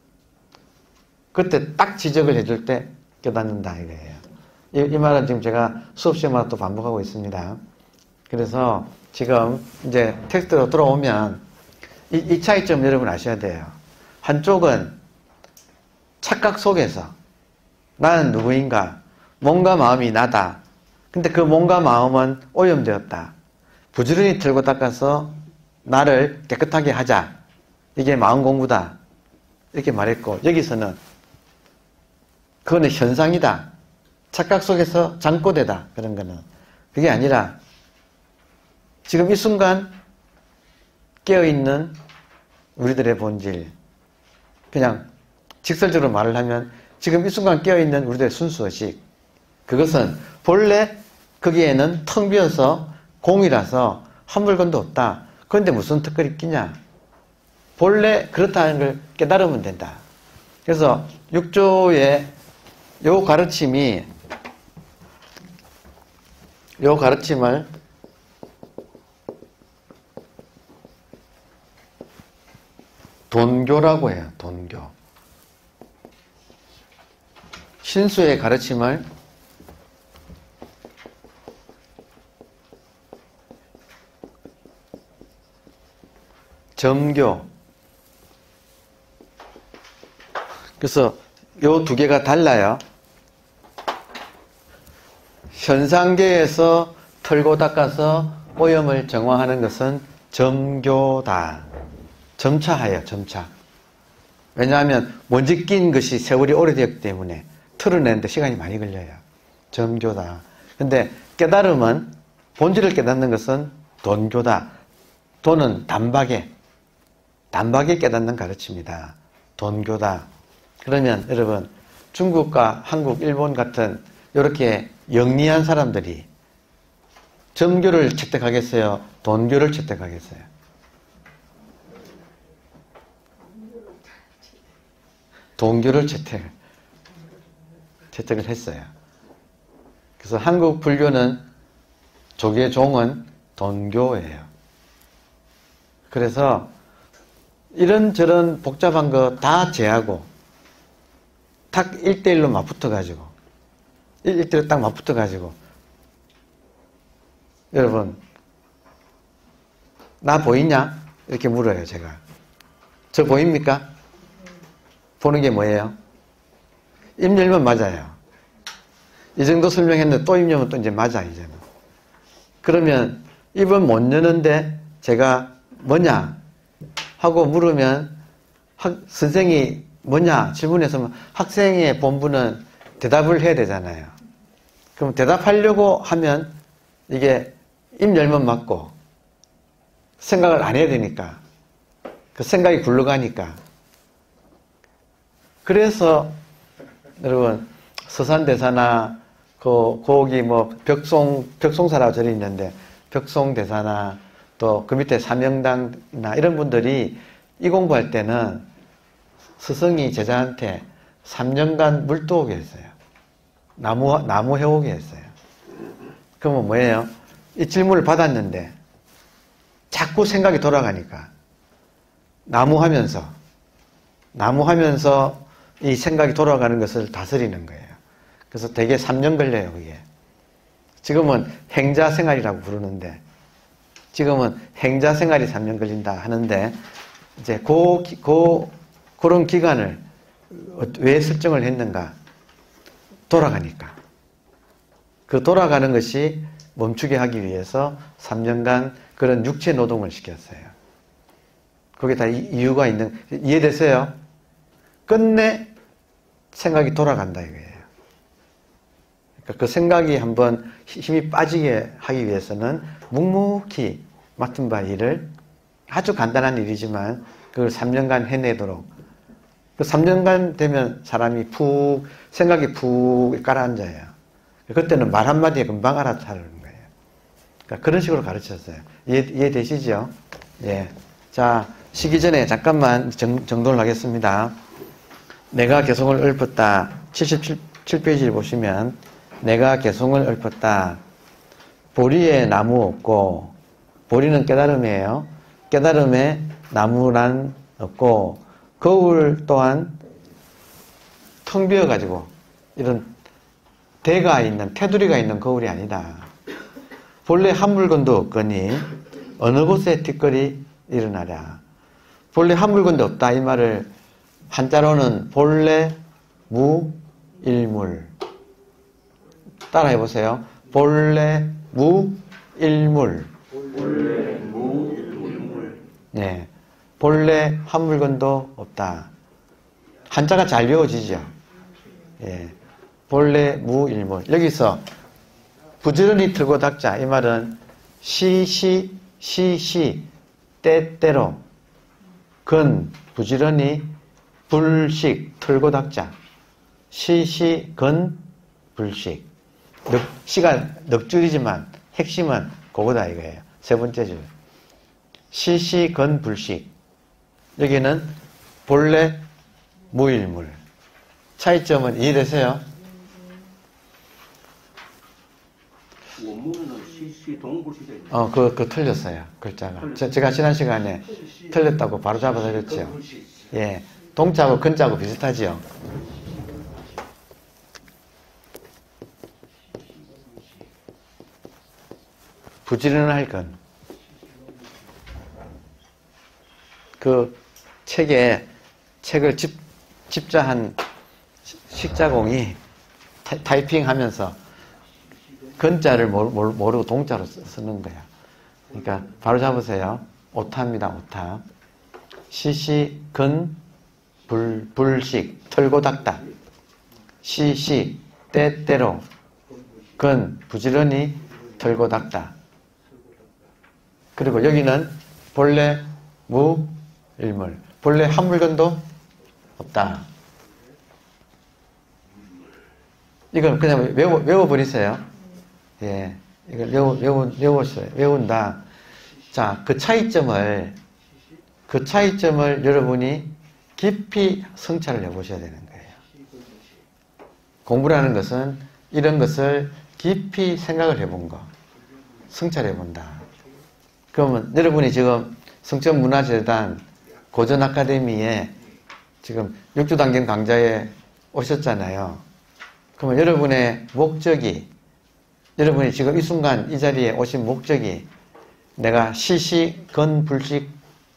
그때 딱 지적을 해줄 때 깨닫는다 이거예요. 이 말은 지금 제가 수업 시간마다 또 반복하고 있습니다. 그래서 지금 이제 텍스트로 들어오면 이 차이점 여러분 아셔야 돼요. 한쪽은 착각 속에서 나는 누구인가, 몸과 마음이 나다, 근데 그 몸과 마음은 오염되었다. 부지런히 털고 닦아서 나를 깨끗하게 하자. 이게 마음 공부다. 이렇게 말했고, 여기서는 그거는 현상이다. 착각 속에서 잠꼬대다. 그런 거는. 그게 아니라 지금 이 순간 깨어있는 우리들의 본질. 그냥 직설적으로 말을 하면 지금 이 순간 깨어있는 우리들의 순수의식. 그것은 본래 거기에는 텅 비어서 공이라서 한 물건도 없다. 그런데 무슨 특별히 끼냐. 본래 그렇다는 걸 깨달으면 된다. 그래서 6조의 요 가르침을 돈교라고 해요. 돈교. 신수의 가르침을 점교. 그래서 요 두 개가 달라요. 현상계에서 털고 닦아서 오염을 정화하는 것은 점교다. 점차하여 점차. 왜냐하면 먼지 낀 것이 세월이 오래되었기 때문에 털어내는데 시간이 많이 걸려요. 점교다. 근데 깨달음은, 본질을 깨닫는 것은 돈교다. 돈은 단박에 깨닫는 가르침이다. 돈교다. 그러면 여러분, 중국과 한국, 일본 같은 이렇게 영리한 사람들이 점교를 채택하겠어요? 돈교를 채택하겠어요? 돈교를 채택을 했어요. 그래서 한국 불교는 조계 종은 돈교예요. 그래서 이런저런 복잡한 거 다 제하고 딱 1대1로 맞붙어가지고 1대1로 딱 맞붙어가지고 여러분 나 보이냐? 이렇게 물어요. 제가. 저 보입니까? 보는 게 뭐예요? 입 열면 맞아요. 이 정도 설명했는데 또 입 열면 또 이제 맞아. 이제는. 그러면 입은 못 여는데 제가 뭐냐? 하고 물으면 선생이 뭐냐? 질문해서 학생의 본분은 대답을 해야 되잖아요. 그럼 대답하려고 하면 이게 입 열면 맞고 생각을 안 해야 되니까 그 생각이 굴러가니까. 그래서 여러분 서산대사나 거기 뭐 벽송사라고 절이 있는데 벽송대사나 또 그 밑에 삼영당이나 이런 분들이 이 공부할 때는 스승이 제자한테 3년간 물도오게 했어요. 나무 해오게 했어요. 그러면 뭐예요? 이 질문을 받았는데 자꾸 생각이 돌아가니까 나무하면서 이 생각이 돌아가는 것을 다스리는 거예요. 그래서 대개 3년 걸려요, 그게. 지금은 행자생활이라고 부르는데, 지금은 행자생활이 3년 걸린다 하는데, 이제 그런 기간을 왜 설정을 했는가? 돌아가니까. 그 돌아가는 것이 멈추게 하기 위해서 3년간 그런 육체 노동을 시켰어요. 거기에 다 이유가 있는, 이해되세요? 끝내 생각이 돌아간다 이거예요. 그러니까 그 생각이 한번 힘이 빠지게 하기 위해서는 묵묵히 맡은 바 일을 아주 간단한 일이지만 그걸 3년간 해내도록. 그 3년간 되면 사람이 생각이 푹 가라앉아요. 그때는 말 한마디에 금방 알아차리는 거예요. 그러니까 그런 식으로 가르쳤어요. 이해되시죠? 예. 자, 쉬기 전에 잠깐만 정돈을 하겠습니다. 내가 개성을 읊었다. 77페이지를 보시면 내가 개성을 읊었다. 보리에 나무 없고, 보리는 깨달음이에요. 깨달음에 나무란 없고, 거울 또한 텅 비어가지고 이런 대가 있는, 테두리가 있는 거울이 아니다. 본래 한 물건도 없거니 어느 곳에 티끌이 일어나랴. 본래 한 물건도 없다 이 말을 한자로는 본래 무일물. 따라해 보세요. 본래 무일물. 본래 무일물. 네. 본래 한 물건도 없다. 한자가 잘 외워지죠. 예. 본래 무일물. 여기서 부지런히 틀고 닦자. 이 말은 시시 때때로 근 부지런히 불식 틀고 닦자. 시시 근 불식. 시가 넉줄이지만 핵심은 그거다 이거예요. 세 번째 줄. 시시 근 불식. 여기는 본래 무일물. 차이점은 이해되세요? 원문은 시시 동불시대. 그거 틀렸어요. 글자가. 제가 지난 시간에 틀렸다고 바로 잡아드렸죠. 예. 동자하고 근자하고 비슷하지요. 부지런할 건. 그 책을 집자한 식자공이 타이핑하면서 근자를 모르고 동자로 쓰는 거야. 그러니까 바로 잡으세요. 오타입니다. 오타. 시시 근 불식 털고 닦다. 시시 때때로 근 부지런히 털고 닦다. 그리고 여기는 본래 무일물. 본래 한 물건도 없다. 이건 그냥 외워버리세요. 예. 이걸 외운다. 자, 그 차이점을 여러분이 깊이 성찰을 해보셔야 되는 거예요. 공부라는 것은 이런 것을 깊이 생각을 해본 거. 성찰해본다. 그러면 여러분이 지금 성천문화재단 고전아카데미에 지금 6주단경 강좌에 오셨잖아요. 그러면 여러분의 목적이, 여러분이 지금 이 순간 이 자리에 오신 목적이 내가 시시건불식인가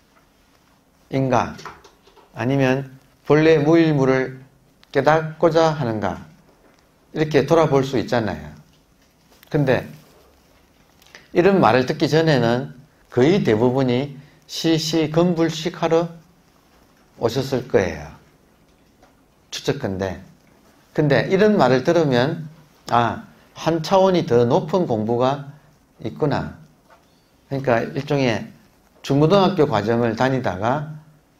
아니면 본래 무일물을 깨닫고자 하는가 이렇게 돌아볼 수 있잖아요. 근데 이런 말을 듣기 전에는 거의 대부분이 시시건불식하러 오셨을 거예요. 추측컨대. 근데 이런 말을 들으면 한 차원이 더 높은 공부가 있구나. 그러니까 일종의 중고등학교 과정을 다니다가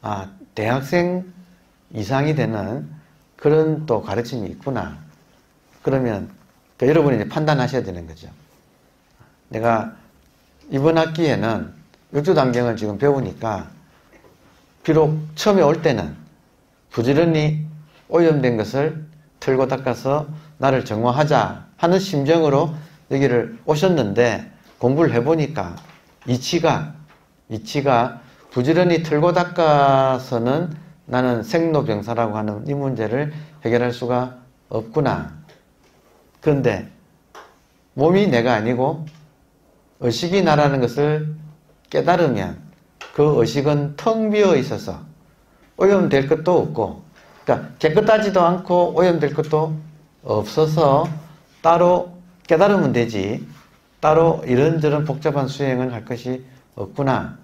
대학생 이상이 되는 그런 또 가르침이 있구나. 그러면 여러분이 이제 판단하셔야 되는 거죠. 내가 이번 학기에는 육조단경을 지금 배우니까 비록 처음에 올 때는 부지런히 오염된 것을 틀고 닦아서 나를 정화하자 하는 심정으로 여기를 오셨는데 공부를 해보니까 이치가 부지런히 틀고 닦아서는 나는 생로병사라고 하는 이 문제를 해결할 수가 없구나. 그런데 몸이 내가 아니고 의식이 나라는 것을 깨달으면 그 의식은 텅 비어 있어서 오염될 것도 없고, 그러니까 깨끗하지도 않고 오염될 것도 없어서 따로 깨달으면 되지 따로 이런저런 복잡한 수행을 할 것이 없구나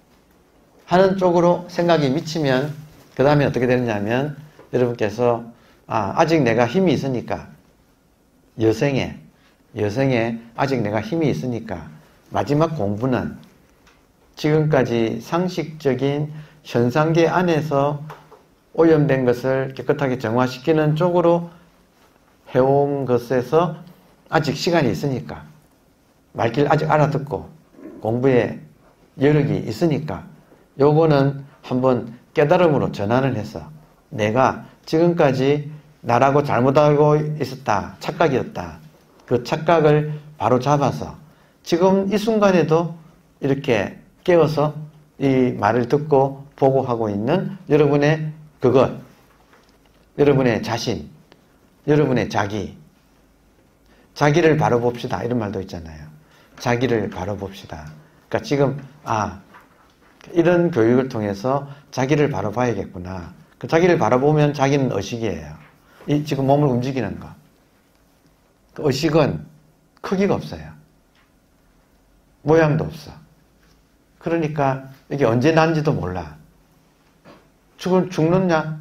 하는 쪽으로 생각이 미치면 그 다음에 어떻게 되느냐면 여러분께서 아직 내가 힘이 있으니까 여생에 아직 내가 힘이 있으니까 마지막 공부는 지금까지 상식적인 현상계 안에서 오염된 것을 깨끗하게 정화시키는 쪽으로 해온 것에서 아직 시간이 있으니까 말귀를 아직 알아듣고 공부에 여력이 있으니까 요거는 한번 깨달음으로 전환을 해서 내가 지금까지 나라고 잘못 알고 있었다. 착각이었다. 그 착각을 바로 잡아서 지금 이 순간에도 이렇게 깨워서 이 말을 듣고 보고 하고 있는 여러분의 그것, 여러분의 자신, 여러분의 자기를 바로 봅시다. 이런 말도 있잖아요. 자기를 바로 봅시다. 그러니까 지금 이런 교육을 통해서 자기를 바로 봐야겠구나. 그 자기를 바라보면 자기는 의식이에요. 이 지금 몸을 움직이는 거. 그 의식은 크기가 없어요. 모양도 없어. 그러니까 이게 언제 난지도 몰라. 죽느냐?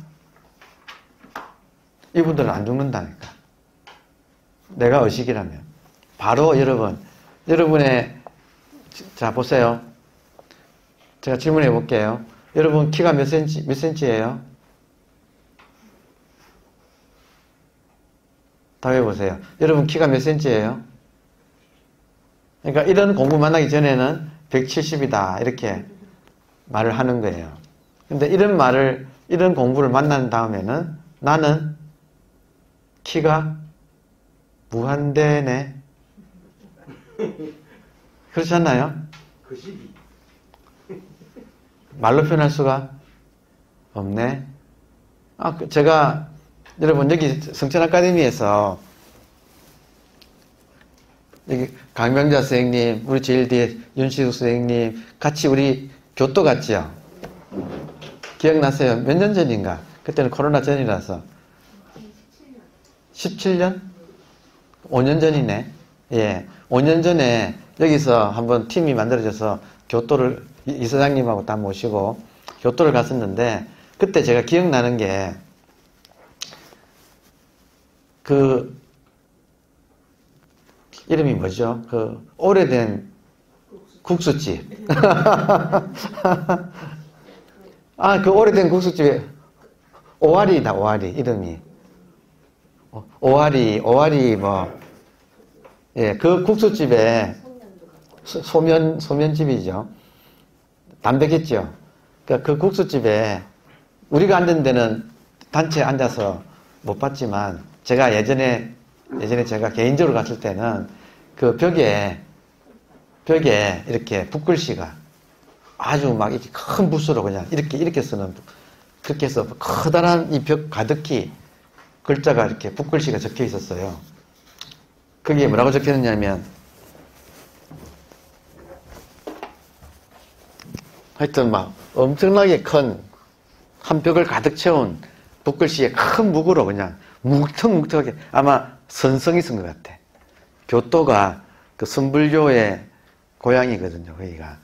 이분들은 안 죽는다니까. 내가 의식이라면. 바로 여러분의, 자, 보세요. 제가 질문해 볼게요. 여러분 키가 몇 센치예요? 답해보세요. 여러분 키가 몇 센치예요? 그러니까 이런 공부 만나기 전에는 170이다 이렇게 말을 하는 거예요. 근데 이런 공부를 만난 다음에는 나는 키가 무한대네. 그렇지 않나요? 그 시기. 말로 표현할 수가 없네. 제가 여러분 여기 성천 아카데미에서 여기 강명자 선생님, 우리 제일 뒤에 윤시숙 선생님 같이 우리 교토 갔지요. 기억나세요? 몇 년 전인가? 그때는 코로나 전이라서 17년? 5년 전이네. 예, 5년 전에 여기서 한번 팀이 만들어져서 교토를 이사장님하고 다 모시고 교토를 갔었는데 그때 제가 기억나는 게 그 이름이 뭐죠? 그 오래된 국수집. 그 오래된 국수집에 오아리다, 오아리 이름이. 오아리 뭐. 예, 그 국수집에 소면집이죠. 담백했죠. 그러니까 그 국수집에 우리가 앉은 데는 단체 앉아서 못 봤지만 제가 예전에 제가 개인적으로 갔을 때는 그 벽에 이렇게 붓글씨가 아주 막 이렇게 큰 붓으로 그냥 이렇게 쓰는, 그렇게 해서 커다란 이 벽 가득히 글자가 이렇게 붓글씨가 적혀 있었어요. 거기에 뭐라고 적혀 있느냐면 하여튼 막 엄청나게 큰 한 벽을 가득 채운 붓글씨에 큰 묵으로 그냥 묵턱묵턱하게 아마 선성이 쓴 것 같아. 교토가 그 선불교의 고향이거든요, 거기가.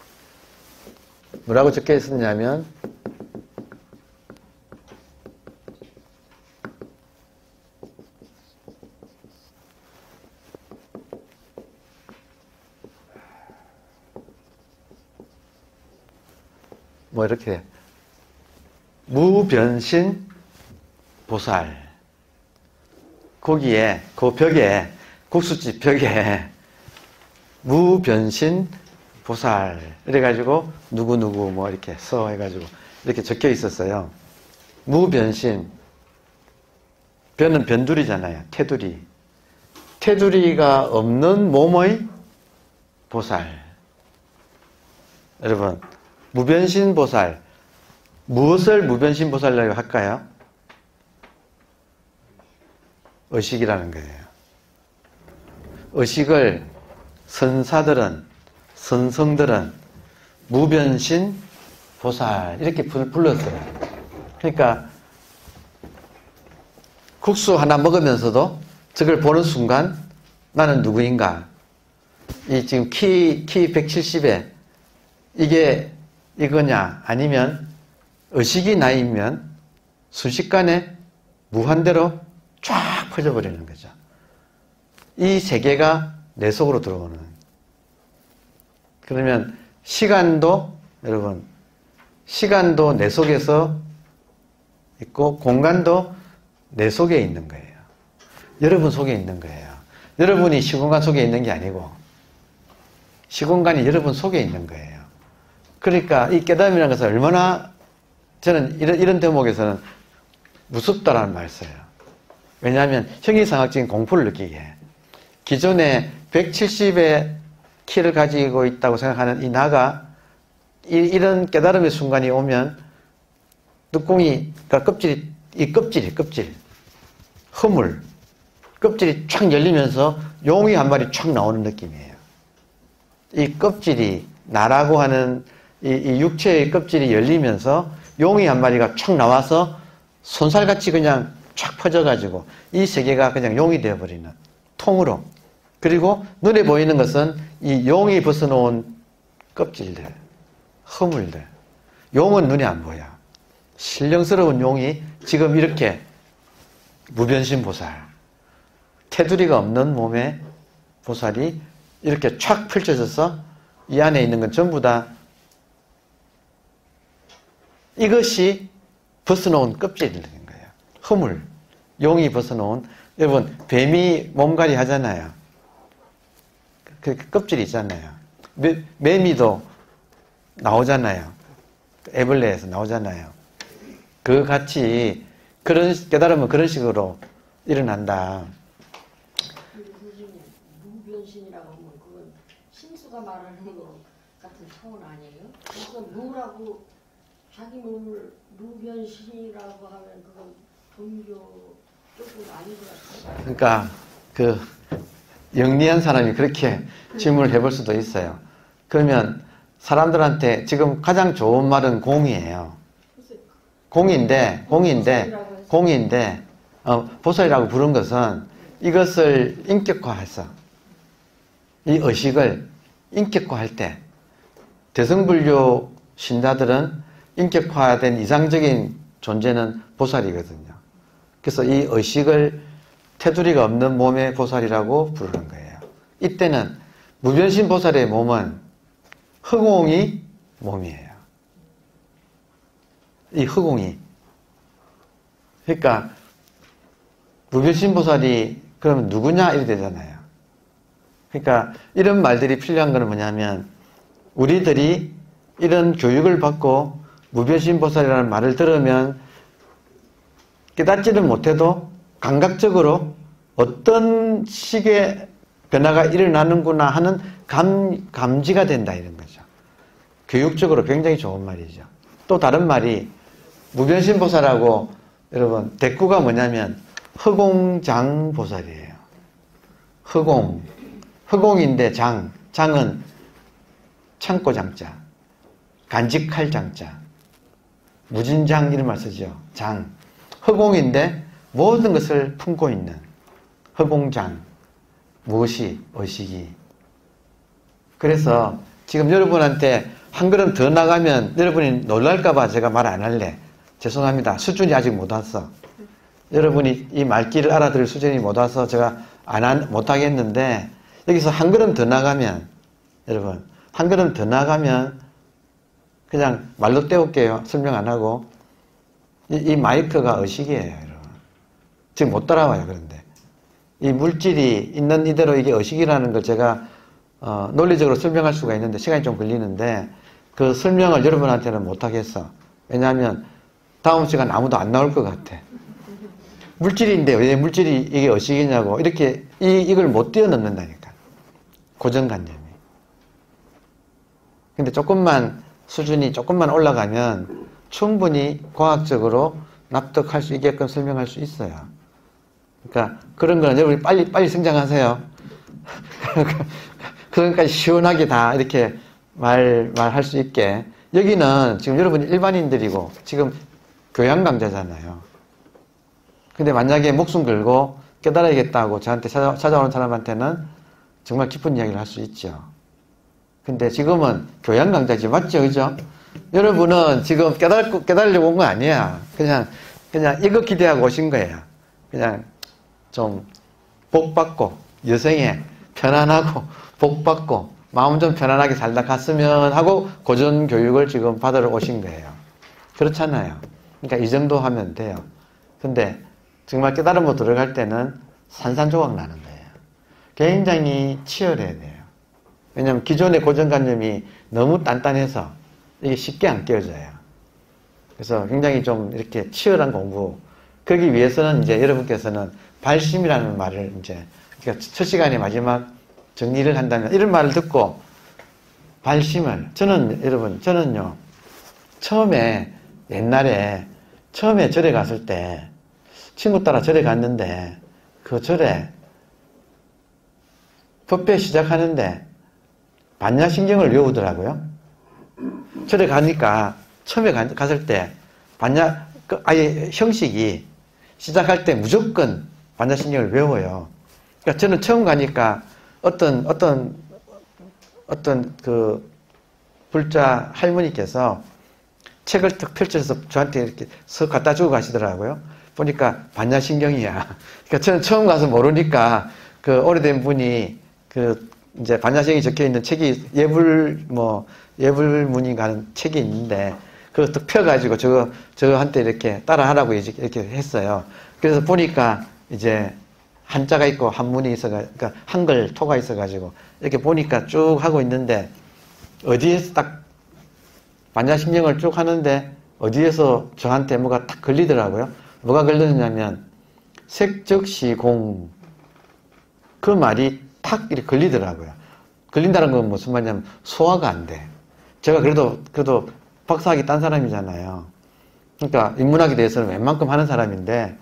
뭐라고 적혀 있었냐면, 뭐 이렇게 무변신 보살. 거기에 그 벽에 국수집 벽에 무변신 보살 이래가지고 누구누구 뭐 이렇게 써 해가지고 이렇게 적혀 있었어요. 무변신. 변은 변두리잖아요. 테두리가 없는 몸의 보살. 여러분 무변신 보살, 무엇을 무변신 보살이라고 할까요? 의식이라는 거예요. 의식을 선사들은, 선성들은 무변신 보살 이렇게 불렀어요. 그러니까 국수 하나 먹으면서도 저걸 보는 순간 나는 누구인가? 이 지금 키 170에 이게 이거냐? 아니면 의식이 나이면 순식간에 무한대로 쫙 퍼져버리는 거죠. 이 세계가 내 속으로 들어오는. 그러면 시간도 여러분 시간도 내 속에서 있고 공간도 내 속에 있는 거예요. 여러분 속에 있는 거예요. 여러분이 시공간 속에 있는 게 아니고 시공간이 여러분 속에 있는 거예요. 그러니까 이 깨달음이라는 것은 얼마나 저는 이런 대목에서는 무섭다라는 말을 써요. 왜냐하면 형이상학적인 공포를 느끼게 기존에 170의 키를 가지고 있다고 생각하는 이 나가 이런 깨달음의 순간이 오면 뚜껑이가 껍질 허물 껍질이 촥 열리면서 용이 한 마리 촥 나오는 느낌이에요. 이 껍질이 나라고 하는 이 육체의 껍질이 열리면서 용이 한 마리가 촥 나와서 손살같이 그냥 촥 퍼져가지고 이 세계가 그냥 용이 되어버리는 통으로 그리고 눈에 보이는 것은 이 용이 벗어놓은 껍질들, 허물들. 용은 눈에 안 보여. 신령스러운 용이 지금 이렇게 무변신 보살, 테두리가 없는 몸에 보살이 이렇게 촥 펼쳐져서 이 안에 있는 건 전부 다 이것이 벗어놓은 껍질인 거예요. 허물, 용이 벗어놓은. 여러분, 뱀이 몸갈이 하잖아요. 그 껍질이 있잖아요. 매미도 나오잖아요. 애벌레에서 나오잖아요. 그 같이 깨달으면 그런 식으로 일어난다. 무변신이라고 하면 그건 신수가 말하는 것 같은 차원 아니에요? 그래서 무라고 자기 몸을 무변신이라고 하면 그건 종교 쪽은 아닌 것 같아요. 그러니까 그 영리한 사람이 그렇게 질문을 해볼 수도 있어요. 그러면 사람들한테 지금 가장 좋은 말은 공이에요. 공인데 보살이라고 부른 것은 이것을 인격화해서 이 의식을 인격화할 때 대승불교 신자들은 인격화된 이상적인 존재는 보살이거든요. 그래서 이 의식을 테두리가 없는 몸의 보살이라고 부르는 거예요. 이때는 무변신 보살의 몸은 허공이 몸이에요. 이 허공이. 그러니까 무변신 보살이 그러면 누구냐 이래 되잖아요. 그러니까 이런 말들이 필요한 건 뭐냐면 우리들이 이런 교육을 받고 무변신 보살이라는 말을 들으면 깨닫지는 못해도 감각적으로 어떤 식의 변화가 일어나는구나 하는 감지가 된다 이런 거죠. 교육적으로 굉장히 좋은 말이죠. 또 다른 말이 무변신보살하고 여러분 대꾸가 뭐냐면 허공장보살이에요. 허공인데 장은 창고 장자, 간직할 장자, 무진장 이런 말 쓰죠. 장. 허공인데 모든 것을 품고 있는 허공장. 무엇이? 의식이. 그래서 지금 여러분한테 한 걸음 더 나가면 여러분이 놀랄까봐 제가 말 안 할래. 죄송합니다. 수준이 아직 못 왔어. 여러분이 이 말귀를 알아들을 수준이 못 와서 제가 못 하겠는데 여기서 한 걸음 더 나가면 여러분 한 걸음 더 나가면 그냥 말로 때울게요. 설명 안 하고 이 마이크가 의식이에요. 여러분. 지금 못 따라와요. 그런데 이 물질이 있는 이대로 이게 의식이라는 걸 제가 논리적으로 설명할 수가 있는데 시간이 좀 걸리는데 그 설명을 여러분한테는 못 하겠어. 왜냐하면 다음 시간 아무도 안 나올 것 같아. 물질인데 왜 물질이 이게 의식이냐고 이렇게 이걸 못 뛰어넘는다니까. 고정관념이. 근데 수준이 조금만 올라가면 충분히 과학적으로 납득할 수 있게끔 설명할 수 있어요. 그러니까 그런 거는 여러분이 빨리 성장하세요. 그러니까 시원하게 다 이렇게 말할 수 있게. 여기는 지금 여러분이 일반인들이고 지금 교양 강좌잖아요. 근데 만약에 목숨 걸고 깨달아야겠다고 저한테 찾아오는 사람한테는 정말 깊은 이야기를 할 수 있죠. 근데 지금은 교양 강좌지 맞죠? 그죠? 여러분은 지금 깨달으려고 온 거 아니야. 그냥 이거 기대하고 오신 거예요. 그냥 좀 복받고 여생에 편안하고 복받고 마음 좀 편안하게 살다 갔으면 하고 고전 교육을 지금 받으러 오신 거예요. 그렇잖아요. 그러니까 이 정도 하면 돼요. 근데 정말 깨달음으로 들어갈 때는 산산조각 나는 거예요. 굉장히 치열해야 돼요. 왜냐하면 기존의 고정관념이 너무 단단해서 이게 쉽게 안 깨어져요. 그래서 굉장히 좀 이렇게 치열한 공부. 그러기 위해서는 이제 여러분께서는 발심이라는 말을 이제 그러니까 첫 시간에 마지막 정리를 한다면 이런 말을 듣고 발심을 저는요 옛날에 처음에 절에 갔을 때 친구 따라 절에 갔는데 그 절에 법회 시작하는데 반야신경을 외우더라고요. 절에 가니까 처음에 갔을 때 아예 형식이 시작할 때 무조건 반야신경을 외워요. 그러니까 저는 처음 가니까 어떤 그 불자 할머니께서 책을 탁 펼쳐서 저한테 이렇게 서 갖다 주고 가시더라고요. 보니까 반야신경이야. 그러니까 저는 처음 가서 모르니까 그 오래된 분이 그 이제 반야신경이 적혀 있는 책이 예불문인가 하는 책이 있는데 그걸 딱 펴가지고 저한테 이렇게 따라하라고 이렇게 했어요. 그래서 보니까 이제 한자가 있고 한문이 그러니까 한글 토가 있어가지고 이렇게 보니까 쭉 하고 있는데 어디에서 딱 반야신경을 쭉 하는데 어디에서 저한테 뭐가 딱 걸리더라고요. 뭐가 걸렸냐면 색적시공 그 말이 탁 이렇게 걸리더라고요. 걸린다는 건 무슨 말이냐면 소화가 안 돼. 제가 그래도 박사학위 딴 사람이잖아요. 그러니까 인문학에 대해서는 웬만큼 하는 사람인데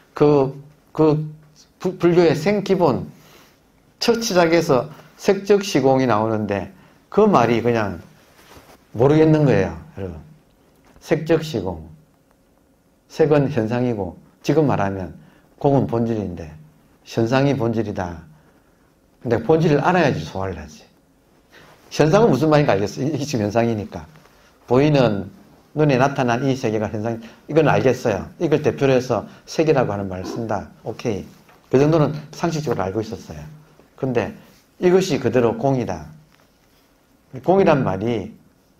불교의 생기본 첫 시작에서 색적시공이 나오는데 그 말이 그냥 모르겠는 거예요, 여러분. 색적시공. 색은 현상이고 지금 말하면 공은 본질인데 현상이 본질이다. 근데 본질을 알아야지 소화를 하지. 현상은 무슨 말인가 알겠어. 이게 지금 현상이니까. 보이는 눈에 나타난 이 세계가 현상, 이건 알겠어요. 이걸 대표로 해서 세계라고 하는 말을 쓴다. 오케이. 그 정도는 상식적으로 알고 있었어요. 근데 이것이 그대로 공이다. 공이란 말이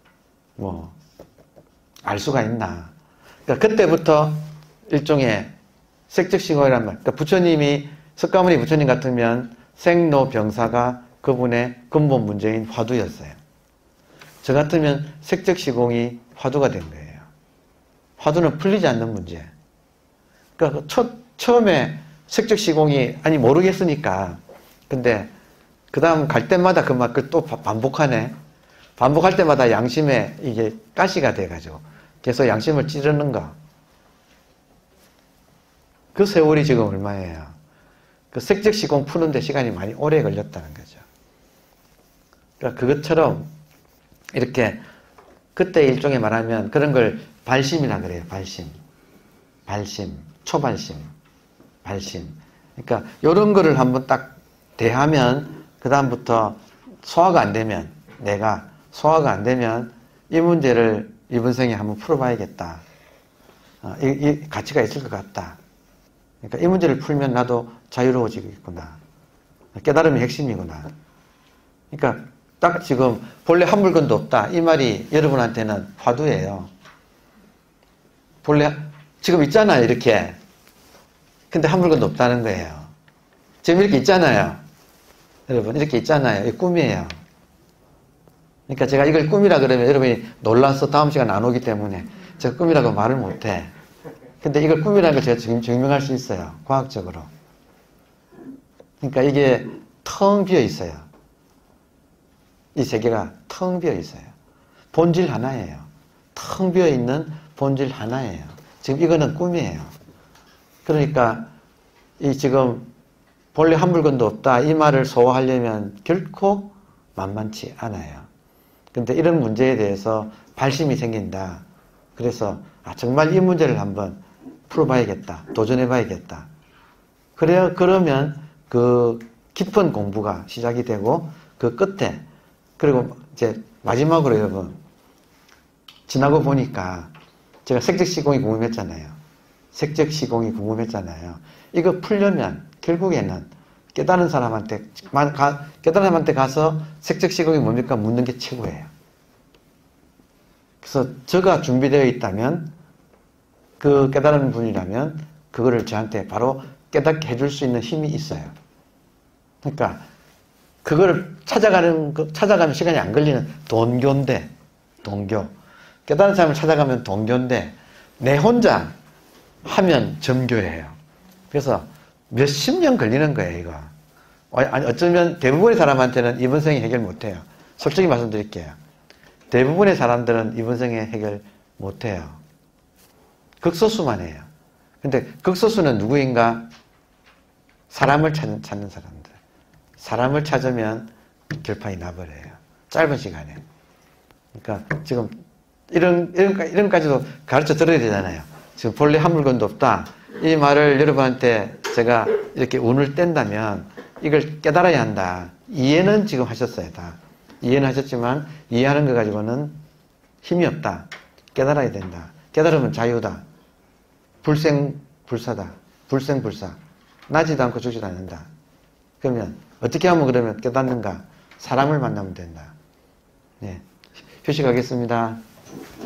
알 수가 있나. 그러니까 그때부터 일종의 색적시공이란 말. 그러니까 부처님이, 석가모니 부처님 같으면 생로병사가 그분의 근본 문제인 화두였어요. 저 같으면 색적시공이 화두가 된 거예요. 화두는 풀리지 않는 문제. 그러니까 처음에 색적시공이, 모르겠으니까. 근데 그 다음 갈 때마다 그 말, 또 반복하네. 반복할 때마다 양심에 이게 가시가 돼가지고 계속 양심을 찌르는 거. 그 세월이 지금 얼마예요? 그 색적시공 푸는데 시간이 많이 오래 걸렸다는 거죠. 그러니까 그것처럼 이렇게 그때 일종의 말하면 그런 걸 발심이라 그래요. 발심, 초발심, 발심. 그러니까 이런 거를 한번 딱 대하면 그 다음부터 소화가 안 되면 내가 소화가 안 되면 이 문제를 이번 생에 한번 풀어봐야겠다. 이 가치가 있을 것 같다. 그러니까 이 문제를 풀면 나도 자유로워지겠구나. 깨달음이 핵심이구나. 그러니까 딱 지금 본래 한 물건도 없다. 이 말이 여러분한테는 화두예요. 본래 지금 있잖아요. 이렇게. 근데 한 물건도 없다는 거예요. 지금 이렇게 있잖아요. 여러분 이렇게 있잖아요. 이 꿈이에요. 그러니까 제가 이걸 꿈이라 그러면 여러분이 놀라서 다음 시간 안 오기 때문에 제가 꿈이라고 말을 못해. 근데 이걸 꿈이라는 걸 제가 지금 증명할 수 있어요. 과학적으로. 그러니까 이게 텅 비어 있어요. 이 세계가 텅 비어 있어요. 본질 하나예요. 텅 비어 있는 본질 하나예요. 지금 이거는 꿈이에요. 그러니까 이 지금 본래 한 물건도 없다. 이 말을 소화하려면 결코 만만치 않아요. 근데 이런 문제에 대해서 발심이 생긴다. 그래서 정말 이 문제를 한번 풀어봐야겠다. 도전해봐야겠다. 그러면 그 깊은 공부가 시작이 되고 그 끝에 그리고 이제 마지막으로 여러분 지나고 보니까 제가 색적시공이 궁금했잖아요. 색적시공이 궁금했잖아요. 이거 풀려면 결국에는 깨달은 사람한테 가서 색적시공이 뭡니까? 묻는 게 최고예요. 그래서 저가 준비되어 있다면 그 깨달은 분이라면 그거를 저한테 바로 깨닫게 해줄 수 있는 힘이 있어요. 그러니까 그거를 찾아가면 시간이 안 걸리는 동교인데, 동교. 깨달은 사람을 찾아가면 동교인데, 내 혼자 하면 점교예요. 그래서 몇십 년 걸리는 거예요, 이거. 아니, 어쩌면 대부분의 사람한테는 이번 생에 해결 못 해요. 솔직히 말씀드릴게요. 대부분의 사람들은 이번 생에 해결 못 해요. 극소수만 해요. 근데 극소수는 누구인가? 사람을 찾는 사람들. 사람을 찾으면 결판이 나버려요. 짧은 시간에. 그러니까 지금 이런까지도 가르쳐 드려야 되잖아요. 지금 본래 한 물건도 없다. 이 말을 여러분한테 제가 이렇게 운을 뗀다면 이걸 깨달아야 한다. 이해는 지금 하셨어요, 다. 이해는 하셨지만, 이해하는 거 가지고는 힘이 없다. 깨달아야 된다. 깨달으면 자유다. 불생불사다. 불생불사. 나지도 않고 죽지도 않는다. 그러면, 어떻게 하면 그러면 깨닫는가? 사람을 만나면 된다. 네. 휴식하겠습니다.